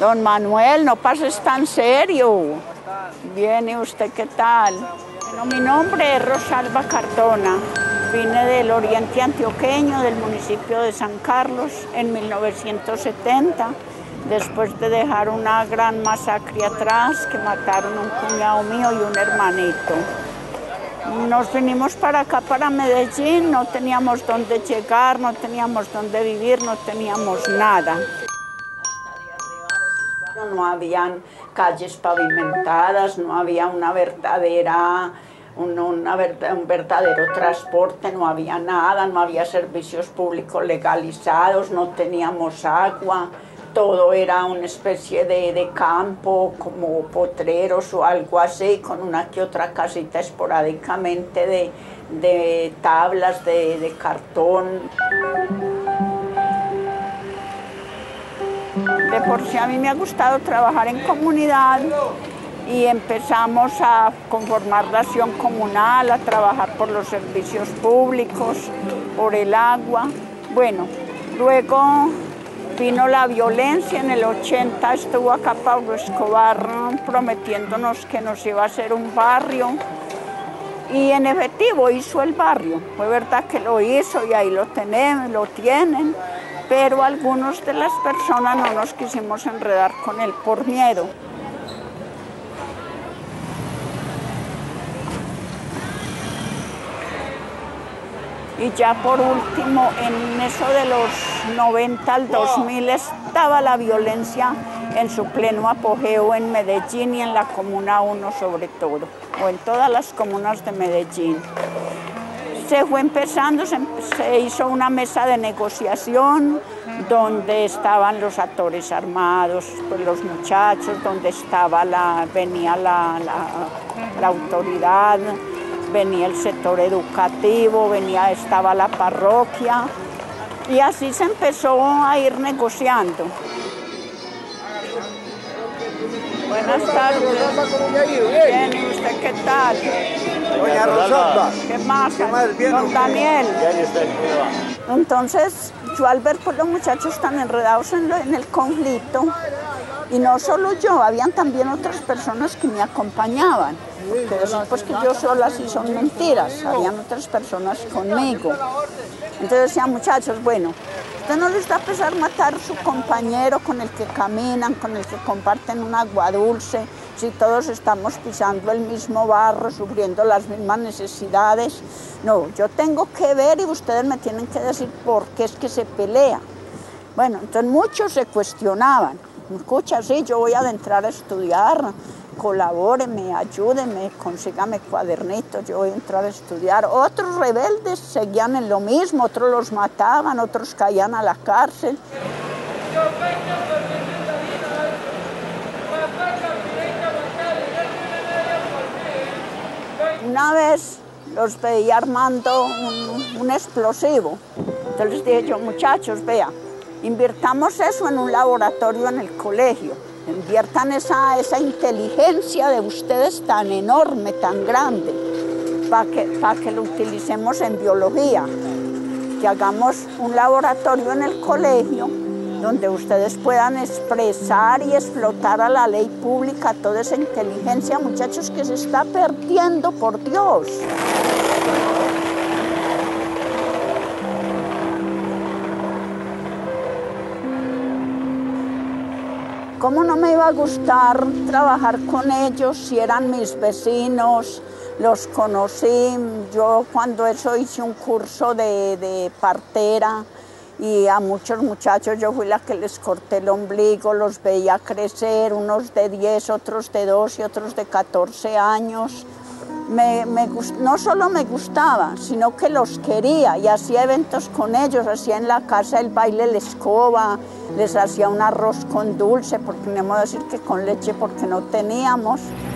Don Manuel, no pases tan serio. Bien, ¿y usted qué tal? Bueno, mi nombre es Rosalba Cardona. Vine del oriente antioqueño, del municipio de San Carlos, en 1970, después de dejar una gran masacre atrás, que mataron a un cuñado mío y un hermanito. Nos vinimos para acá, para Medellín, no teníamos dónde llegar, no teníamos dónde vivir, no teníamos nada. No habían calles pavimentadas, no había un verdadero transporte, no había nada, no había servicios públicos legalizados, no teníamos agua, todo era una especie de campo, como potreros o algo así, con una que otra casita esporádicamente de tablas, de cartón. De por sí a mí me ha gustado trabajar en comunidad y empezamos a conformar la acción comunal, a trabajar por los servicios públicos, por el agua. Bueno, luego vino la violencia, en el 80 estuvo acá Pablo Escobar prometiéndonos que nos iba a hacer un barrio y en efectivo hizo el barrio. Fue verdad que lo hizo y ahí lo tienen. Pero algunos de las personas no nos quisimos enredar con él por miedo. Y ya por último, en eso de los 90 al 2000 estaba la violencia en su pleno apogeo en Medellín y en la Comuna 1 sobre todo, o en todas las comunas de Medellín. Se fue empezando, se hizo una mesa de negociación donde estaban los actores armados, pues los muchachos, donde estaba venía la autoridad, venía el sector educativo, estaba la parroquia y así se empezó a ir negociando. Buenas tardes. Bien, ¿y usted qué tal? Doña Rosalba. ¿Qué más? Bien, don Daniel. Bien, usted. Entonces, yo al ver por los muchachos tan enredados en el conflicto, y no solo yo, habían también otras personas que me acompañaban, porque decir pues que yo sola sí son mentiras, habían otras personas conmigo. Entonces decía, muchachos, bueno, ¿usted no les da pesar matar a su compañero con el que caminan, con el que comparten un agua dulce, si todos estamos pisando el mismo barro, sufriendo las mismas necesidades? No, yo tengo que ver y ustedes me tienen que decir por qué es que se pelea. Bueno, entonces muchos se cuestionaban. Escucha, sí, yo voy a entrar a estudiar, colabóreme, ayúdeme, consígame cuadernitos, yo voy a entrar a estudiar. Otros rebeldes seguían en lo mismo, otros los mataban, otros caían a la cárcel. Una vez los veía armando un explosivo, entonces les dije yo, muchachos, vea, invirtamos eso en un laboratorio en el colegio, inviertan esa inteligencia de ustedes tan enorme, tan grande, para que lo utilicemos en biología, que hagamos un laboratorio en el colegio donde ustedes puedan expresar y explotar a la ley pública toda esa inteligencia, muchachos, que se está perdiendo, por Dios. ¿Cómo no me iba a gustar trabajar con ellos si eran mis vecinos? Los conocí, yo cuando eso hice un curso de partera y a muchos muchachos yo fui la que les corté el ombligo, los veía crecer, unos de 10, otros de 12, otros de 14 años. No solo me gustaba, sino que los quería y hacía eventos con ellos, hacía en la casa el baile la escoba, les hacía un arroz con dulce, porque no vamos a decir que con leche porque no teníamos.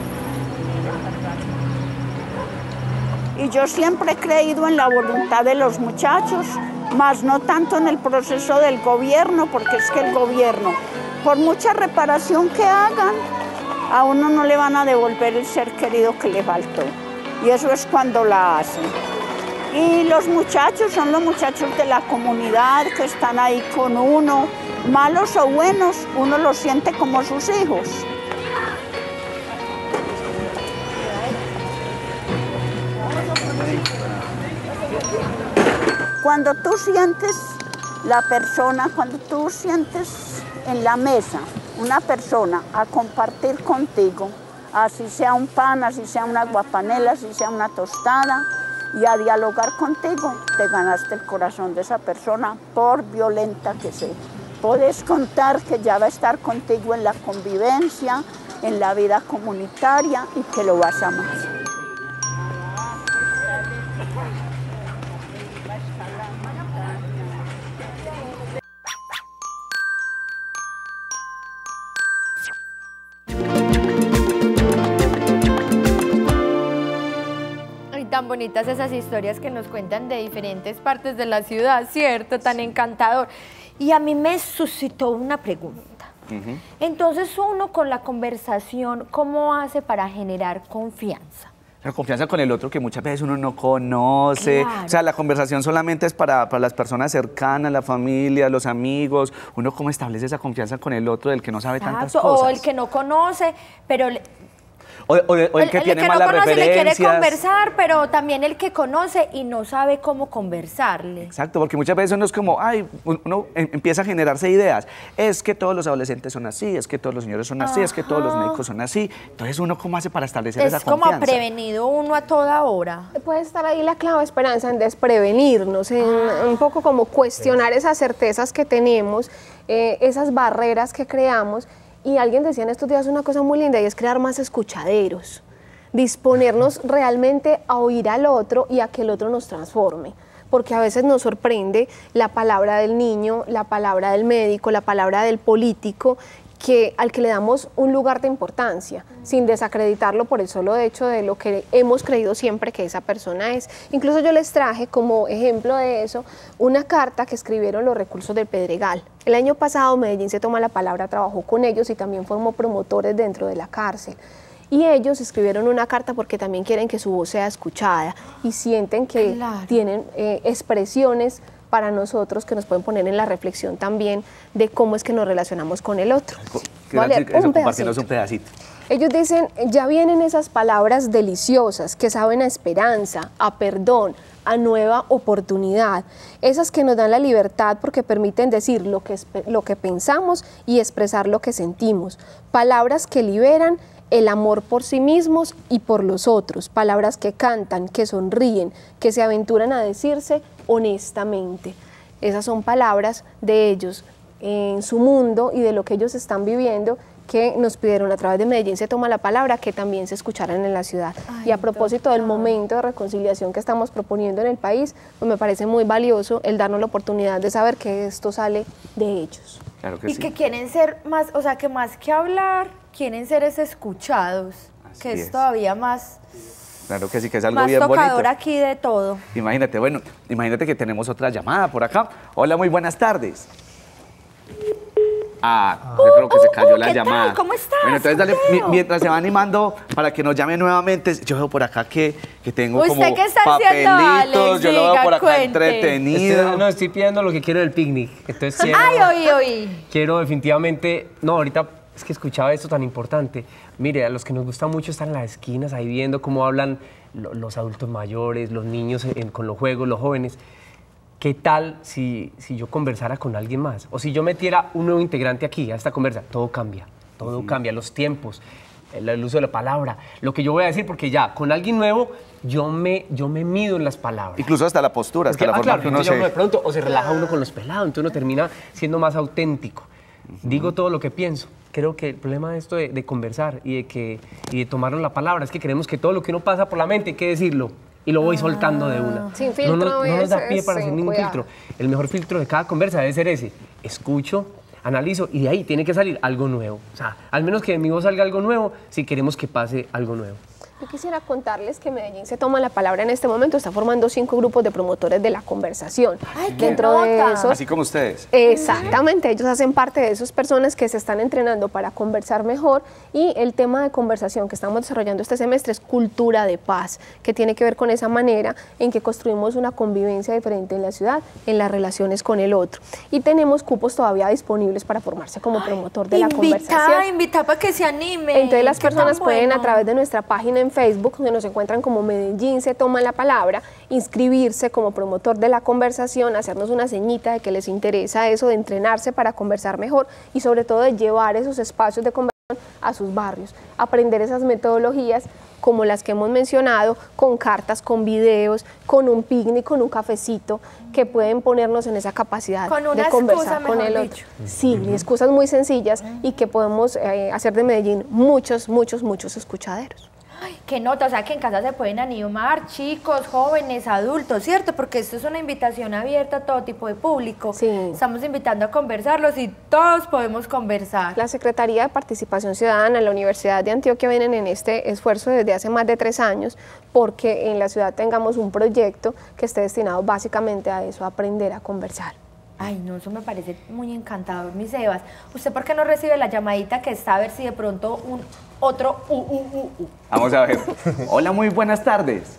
Y yo siempre he creído en la voluntad de los muchachos, más no tanto en el proceso del gobierno, porque es que el gobierno, por mucha reparación que hagan, a uno no le van a devolver el ser querido que le faltó. Y eso es cuando la hacen. Y los muchachos son los muchachos de la comunidad que están ahí con uno, malos o buenos, uno los siente como sus hijos. Cuando tú sientes la persona, cuando tú sientes en la mesa una persona a compartir contigo, así sea un pan, así sea una aguapanela, así sea una tostada, y a dialogar contigo, te ganaste el corazón de esa persona, por violenta que sea. Puedes contar que ya va a estar contigo en la convivencia, en la vida comunitaria y que lo vas a amar. Tan bonitas esas historias que nos cuentan de diferentes partes de la ciudad, ¿cierto? Tan encantador. Y a mí me suscitó una pregunta. Entonces uno con la conversación, ¿cómo hace para generar confianza? La confianza con el otro que muchas veces uno no conoce. Claro. O sea, la conversación solamente es para las personas cercanas, la familia, los amigos. Uno cómo establece esa confianza con el otro del que no sabe tantas cosas. O el que no conoce, pero... O el que tiene malas referencias. El que no conoce le quiere conversar, pero también el que conoce y no sabe cómo conversarle. Exacto, porque muchas veces uno es como, uno empieza a generarse ideas. Es que todos los adolescentes son así, es que todos los señores son así, es que todos los médicos son así. Entonces, ¿uno cómo hace para establecer esa confianza? Es como prevenido uno a toda hora. Puede estar ahí la clave, Esperanza, en desprevenirnos, en un poco como cuestionar esas certezas que tenemos, esas barreras que creamos. Y alguien decía en estos días una cosa muy linda y es crear más escuchaderos, disponernos realmente a oír al otro y a que el otro nos transforme, porque a veces nos sorprende la palabra del niño, la palabra del médico, la palabra del político, al que le damos un lugar de importancia, sin desacreditarlo por el solo hecho de lo que hemos creído siempre que esa persona es. Incluso yo les traje como ejemplo de eso una carta que escribieron los reclusos del Pedregal. El año pasado Medellín se toma la palabra, trabajó con ellos y también formó promotores dentro de la cárcel. Y ellos escribieron una carta porque también quieren que su voz sea escuchada y sienten que tienen expresiones para nosotros que nos pueden poner en la reflexión también de cómo es que nos relacionamos con el otro. Compartirnos un pedacito. Ellos dicen, ya vienen esas palabras deliciosas que saben a esperanza, a perdón, a nueva oportunidad, esas que nos dan la libertad porque permiten decir lo que pensamos y expresar lo que sentimos, palabras que liberan el amor por sí mismos y por los otros, palabras que cantan, que sonríen, que se aventuran a decirse honestamente. Esas son palabras de ellos en su mundo y de lo que ellos están viviendo, que nos pidieron a través de Medellín se toma la palabra, que también se escucharan en la ciudad. Y a propósito del momento de reconciliación que estamos proponiendo en el país, pues me parece muy valioso el darnos la oportunidad de saber que esto sale de ellos. Claro que y que quieren ser más, o sea, que más que hablar, quieren ser escuchados, que es todavía más... Claro que sí, que es algo más bien bonito. Más tocador aquí de todo. Imagínate, bueno, imagínate que tenemos otra llamada por acá. Hola, muy buenas tardes. Yo creo que se cayó la llamada. Tal? ¿Cómo estás? Bueno, entonces dale, mientras se va animando para que nos llame nuevamente, yo veo por acá que tengo como ¿Usted qué está papelitos, haciendo, Alex? yo lo veo por acá cuente. entretenido. Estoy pidiendo lo que quiero del picnic. Entonces quiero, oí. Quiero definitivamente, ahorita es que escuchaba esto tan importante. Mire, a los que nos gusta mucho estar en las esquinas ahí viendo cómo hablan los adultos mayores, los niños con los juegos, los jóvenes. ¿Qué tal si yo conversara con alguien más? O si yo metiera un nuevo integrante aquí a esta conversa. Todo cambia, cambia, los tiempos, el uso de la palabra, lo que yo voy a decir, porque ya con alguien nuevo yo me mido en las palabras. Incluso hasta la postura, hasta la forma que uno se... De pronto, o se relaja uno con los pelados, entonces uno termina siendo más auténtico. Digo todo lo que pienso. Creo que el problema de esto de conversar y de tomarnos la palabra es que creemos que todo lo que uno pasa por la mente hay que decirlo. Y lo voy soltando de una. Sin filtro, no nos da pie para hacer ningún filtro. El mejor filtro de cada conversa debe ser ese. Escucho, analizo y de ahí tiene que salir algo nuevo. O sea, al menos que de mi voz salga algo nuevo si queremos que pase algo nuevo. Yo quisiera contarles que Medellín se toma la palabra en este momento, está formando 5 grupos de promotores de la conversación. ¡Ay, qué Dentro nota! de esos, Así como ustedes. exactamente, ellos hacen parte de esas personas que se están entrenando para conversar mejor, y el tema de conversación que estamos desarrollando este semestre es cultura de paz, que tiene que ver con esa manera en que construimos una convivencia diferente en la ciudad, en las relaciones con el otro. Y tenemos cupos todavía disponibles para formarse como promotor de la conversación. Invita para que se anime. Entonces las personas pueden a través de nuestra página en Facebook, donde nos encuentran como Medellín se toma la palabra, inscribirse como promotor de la conversación, hacernos una señita de que les interesa eso, de entrenarse para conversar mejor y sobre todo de llevar esos espacios de conversación a sus barrios, aprender esas metodologías como las que hemos mencionado, con cartas, con videos, con un picnic, con un cafecito, que pueden ponernos en esa capacidad de conversar con el otro. Sí, excusas muy sencillas y que podemos hacer de Medellín muchos escuchaderos. Ay, qué nota, o sea que en casa se pueden animar chicos, jóvenes, adultos, ¿cierto? Porque esto es una invitación abierta a todo tipo de público. Sí. Estamos invitando a conversarlos y todos podemos conversar. La Secretaría de Participación Ciudadana, la Universidad de Antioquia vienen en este esfuerzo desde hace más de 3 años porque en la ciudad tengamos un proyecto que esté destinado básicamente a eso, a aprender a conversar. Ay, no, eso me parece muy encantador, mis Evas. ¿Usted por qué no recibe la llamadita que está a ver si de pronto otro Vamos a ver. Hola, muy buenas tardes.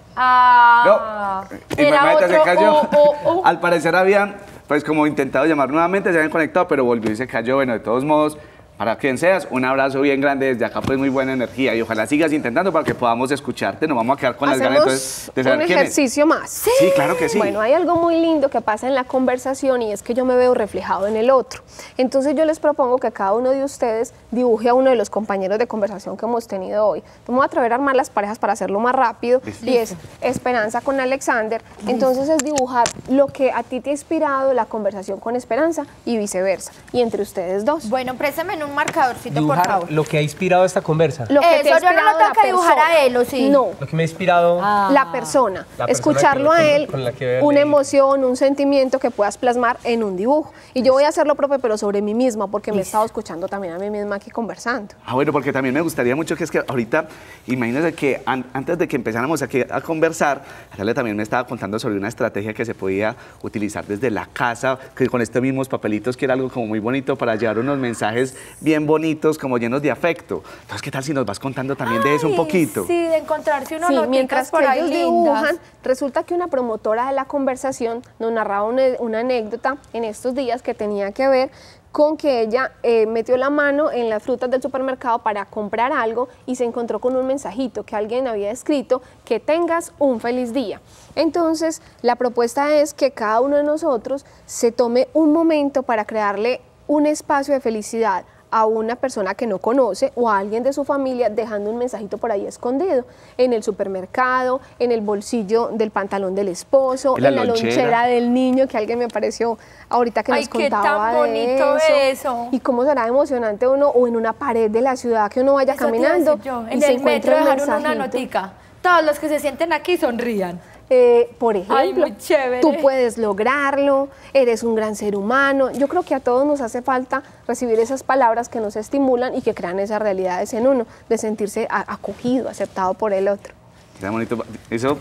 Ah, no. Era otro, se cayó. Al parecer habían, pues como intentado llamar nuevamente, se habían conectado, pero volvió y se cayó. Bueno, de todos modos, para quien seas, un abrazo bien grande desde acá, pues muy buena energía y ojalá sigas intentando para que podamos escucharte. Nos vamos a quedar con las ganas entonces, de saber un ejercicio más. Sí, claro que sí. Bueno, hay algo muy lindo que pasa en la conversación y es que yo me veo reflejado en el otro. Entonces yo les propongo que cada uno de ustedes dibuje a uno de los compañeros de conversación que hemos tenido hoy. Vamos a atrever a armar las parejas para hacerlo más rápido. Listo. Y es Esperanza con Alexander. Entonces es dibujar lo que a ti te ha inspirado la conversación con Esperanza y viceversa. Y entre ustedes dos. Bueno, préstame un marcadorcito, dibujar por favor. Lo que ha inspirado esta conversa. Lo que eso yo no lo tengo que dibujar a él, ¿o sí? No. Lo que me ha inspirado... La persona escucharlo a él, una emoción, un sentimiento que puedas plasmar en un dibujo. Y yo voy a hacer lo propio, pero sobre mí misma, porque me he estado escuchando también a mí misma aquí conversando. Ah, bueno, porque también me gustaría mucho que es que ahorita, imagínense que antes de que empezáramos aquí a conversar, Arale también me estaba contando sobre una estrategia que se podía utilizar desde la casa, que con estos mismos papelitos, que era algo como muy bonito para llevar unos mensajes bien bonitos, como llenos de afecto. Entonces, ¿qué tal si nos vas contando también de eso un poquito? Sí, de encontrarse unos mientras por que ahí ellos lindas. dibujan, resulta que una promotora de la conversación nos narraba una anécdota en estos días que tenía que ver con que ella metió la mano en las frutas del supermercado para comprar algo y se encontró con un mensajito que alguien había escrito: que tengas un feliz día. Entonces, la propuesta es que cada uno de nosotros se tome un momento para crearle un espacio de felicidad a una persona que no conoce o a alguien de su familia, dejando un mensajito por ahí escondido, en el supermercado, en el bolsillo del pantalón del esposo, en la lonchera del niño, que alguien me pareció ahorita que nos contaba qué tan bonito eso. Y cómo será emocionante uno, o en una pared de la ciudad que uno vaya caminando y en se el metro encuentra un dejaron una mensajito. notica. Todos los que se sienten aquí sonrían. Por ejemplo, ay, muy chévere. Tú puedes lograrlo, eres un gran ser humano. Yo creo que a todos nos hace falta recibir esas palabras que nos estimulan y que crean esas realidades en uno, de sentirse acogido, aceptado por el otro. Qué bonito. Eso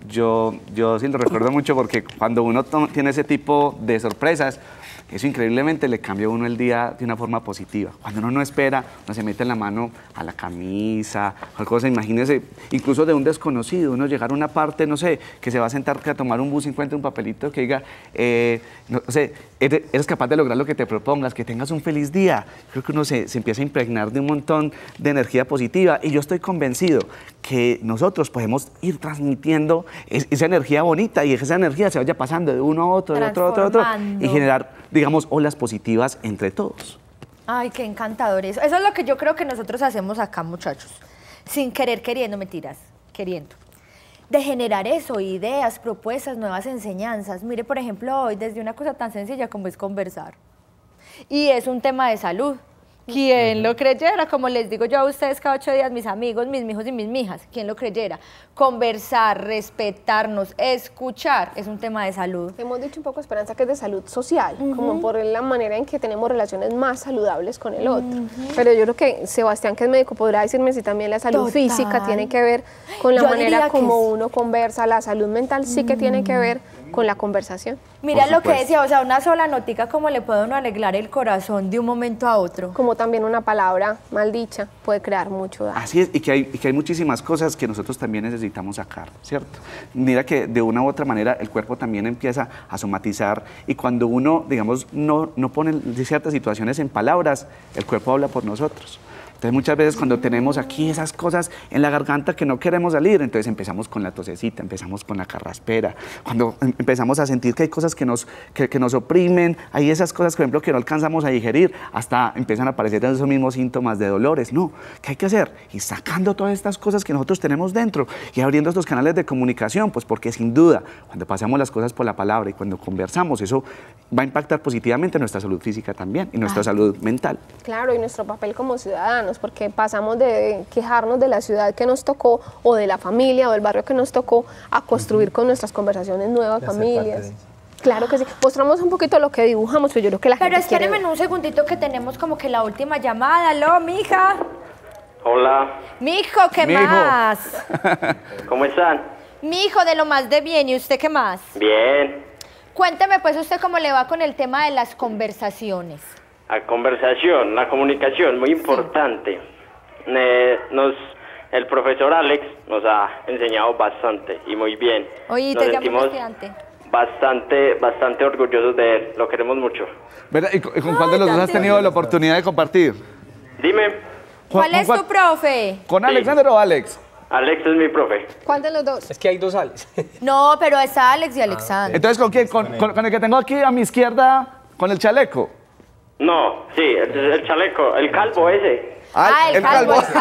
yo sí lo recuerdo mucho porque cuando uno tiene ese tipo de sorpresas, eso increíblemente le cambia a uno el día de una forma positiva. Cuando uno no espera, uno se mete la mano a la camisa, cualquier cosa, imagínese, incluso de un desconocido, uno llegar a una parte, no sé, que se va a sentar a tomar un bus y encuentra un papelito que diga, no sé, eres capaz de lograr lo que te propongas, que tengas un feliz día. Creo que uno se empieza a impregnar de un montón de energía positiva y yo estoy convencido que nosotros podemos ir transmitiendo esa energía bonita y esa energía se vaya pasando de uno a otro, de otro a otro, y generar, digamos, olas positivas entre todos. Ay, qué encantador eso. Eso es lo que yo creo que nosotros hacemos acá, muchachos. Sin querer, queriendo, mentiras, queriendo. De generar eso, ideas, propuestas, nuevas enseñanzas. Mire, por ejemplo, hoy desde una cosa tan sencilla como es conversar. Y es un tema de salud. ¿Quién lo creyera? Como les digo yo a ustedes cada 8 días, mis amigos, mis hijos y mis mijas, ¿quién lo creyera? Conversar, respetarnos, escuchar, es un tema de salud. Hemos dicho un poco, Esperanza, que es de salud social, como por la manera en que tenemos relaciones más saludables con el otro. Pero yo creo que Sebastián, que es médico, podrá decirme si también la salud física tiene que ver con la manera como uno conversa, la salud mental sí que tiene que ver con la conversación. Mira lo que decía, o sea, una sola notica, como le puede uno arreglar el corazón de un momento a otro. Como también una palabra mal dicha puede crear mucho daño. Así es, y que hay muchísimas cosas que nosotros también necesitamos sacar, ¿cierto? Mira que de una u otra manera el cuerpo también empieza a somatizar, y cuando uno, digamos, no pone ciertas situaciones en palabras, el cuerpo habla por nosotros. Entonces muchas veces cuando tenemos aquí esas cosas en la garganta que no queremos salir, entonces empezamos con la tosecita, empezamos con la carraspera, cuando empezamos a sentir que hay cosas que nos oprimen, hay esas cosas, por ejemplo, que no alcanzamos a digerir, hasta empiezan a aparecer esos mismos síntomas de dolores. No, ¿qué hay que hacer? Y sacando todas estas cosas que nosotros tenemos dentro y abriendo estos canales de comunicación, pues porque sin duda, cuando pasamos las cosas por la palabra y cuando conversamos, eso va a impactar positivamente nuestra salud física también y nuestra salud mental. Claro, y nuestro papel como ciudadanos, porque pasamos de quejarnos de la ciudad que nos tocó o de la familia o del barrio que nos tocó a construir con nuestras conversaciones nuevas familias. Claro que sí. Mostramos un poquito lo que dibujamos, pero yo creo que la gente quiere... Pero espérenme un segundito que tenemos como que la última llamada. ¿Aló, mija? Hola. Mijo, ¿qué más? ¿Cómo están? Mijo, de lo más de bien. ¿Y usted qué más? Bien. Cuénteme pues usted cómo le va con el tema de las conversaciones. La conversación, la comunicación, muy importante. El profesor Alex nos ha enseñado bastante y muy bien. Oye, nos te sentimos estudiante. bastante orgullosos de él, lo queremos mucho. ¿Verdad? ¿Y con cuál de los dos has tenido la oportunidad de compartir? Dime. ¿Cuál es tu profe? ¿Con Alexander o Alex? Alex es mi profe. ¿Cuál de los dos? Es que hay dos Alex. No, pero está Alex y Alexander. Entonces, ¿con quién? ¿Con el que tengo aquí a mi izquierda, con el chaleco? No, sí, el chaleco, el calvo ese. El calvo. Eso,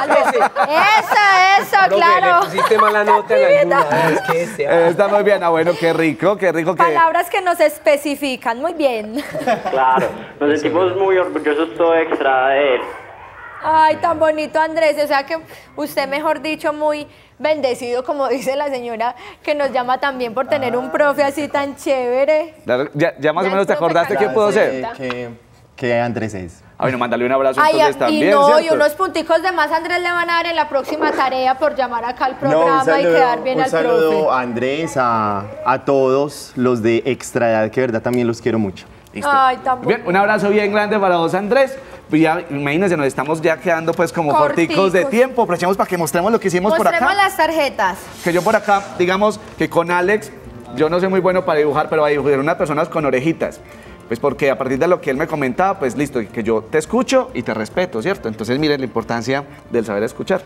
Profe, claro. Le pusiste mala nota en alguna. Es que está muy bien. Bueno, qué rico que... Palabras que nos especifican, muy bien. Claro, nos sentimos muy orgullosos todo extra de él. Ay, tan bonito, Andrés. O sea que usted, mejor dicho, muy bendecido, como dice la señora, que nos llama también por tener un profe así tan chévere. Claro, ya más o menos te acordaste quién pudo ser. Que Andrés es. Bueno, mándale un abrazo entonces también, y unos punticos de más Andrés le van a dar en la próxima tarea por llamar acá al programa y quedar bien al profe. Un saludo a Andrés, a todos los de Extra Edad, que de verdad también los quiero mucho. Listo. Ay, tan bien, un abrazo bien grande para vos, Andrés. Pues ya, imagínense, nos estamos ya quedando pues como corticos de tiempo. Aprovechemos para que mostremos lo que hicimos por acá. Mostremos las tarjetas. Que yo por acá, digamos que con Alex, yo no soy muy bueno para dibujar, pero a dibujar unas personas con orejitas. Pues porque a partir de lo que él me comentaba, pues listo, que yo te escucho y te respeto, ¿cierto? Entonces miren la importancia del saber escuchar.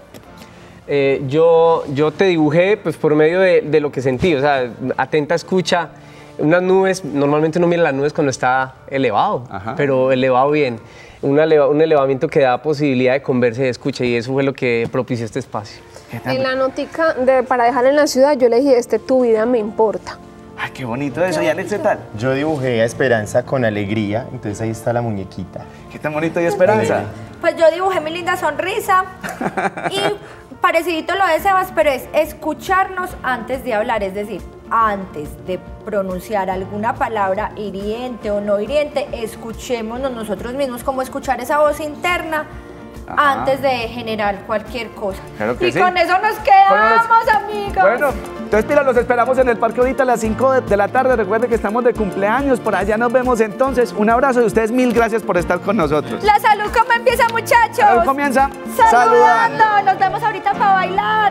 Yo te dibujé pues por medio de lo que sentí, o sea, atenta escucha. Unas nubes, normalmente uno mira las nubes cuando está elevado, pero elevado bien. Un elevamiento que da posibilidad de conversa y de escucha, y eso fue lo que propició este espacio. En la notica para dejar en la ciudad, yo le dije, tu vida me importa. Ay, qué bonito eso. ¿Y Alex, qué tal? Yo dibujé a Esperanza con alegría, entonces ahí está la muñequita. ¿Qué tan bonito y Esperanza? Pues yo dibujé mi linda sonrisa y parecidito lo de Sebas, pero es escucharnos antes de hablar, es decir, antes de pronunciar alguna palabra hiriente o no hiriente, escuchémonos nosotros mismos, como escuchar esa voz interna antes de generar cualquier cosa. Claro que y sí. Con eso nos quedamos, amigos. Bueno, entonces, mira, los esperamos en el parque ahorita a las 5 de la tarde. Recuerden que estamos de cumpleaños, por allá nos vemos entonces. Un abrazo de ustedes, mil gracias por estar con nosotros. La salud, ¿cómo empieza, muchachos? La salud comienza saludando. Nos vemos ahorita para bailar.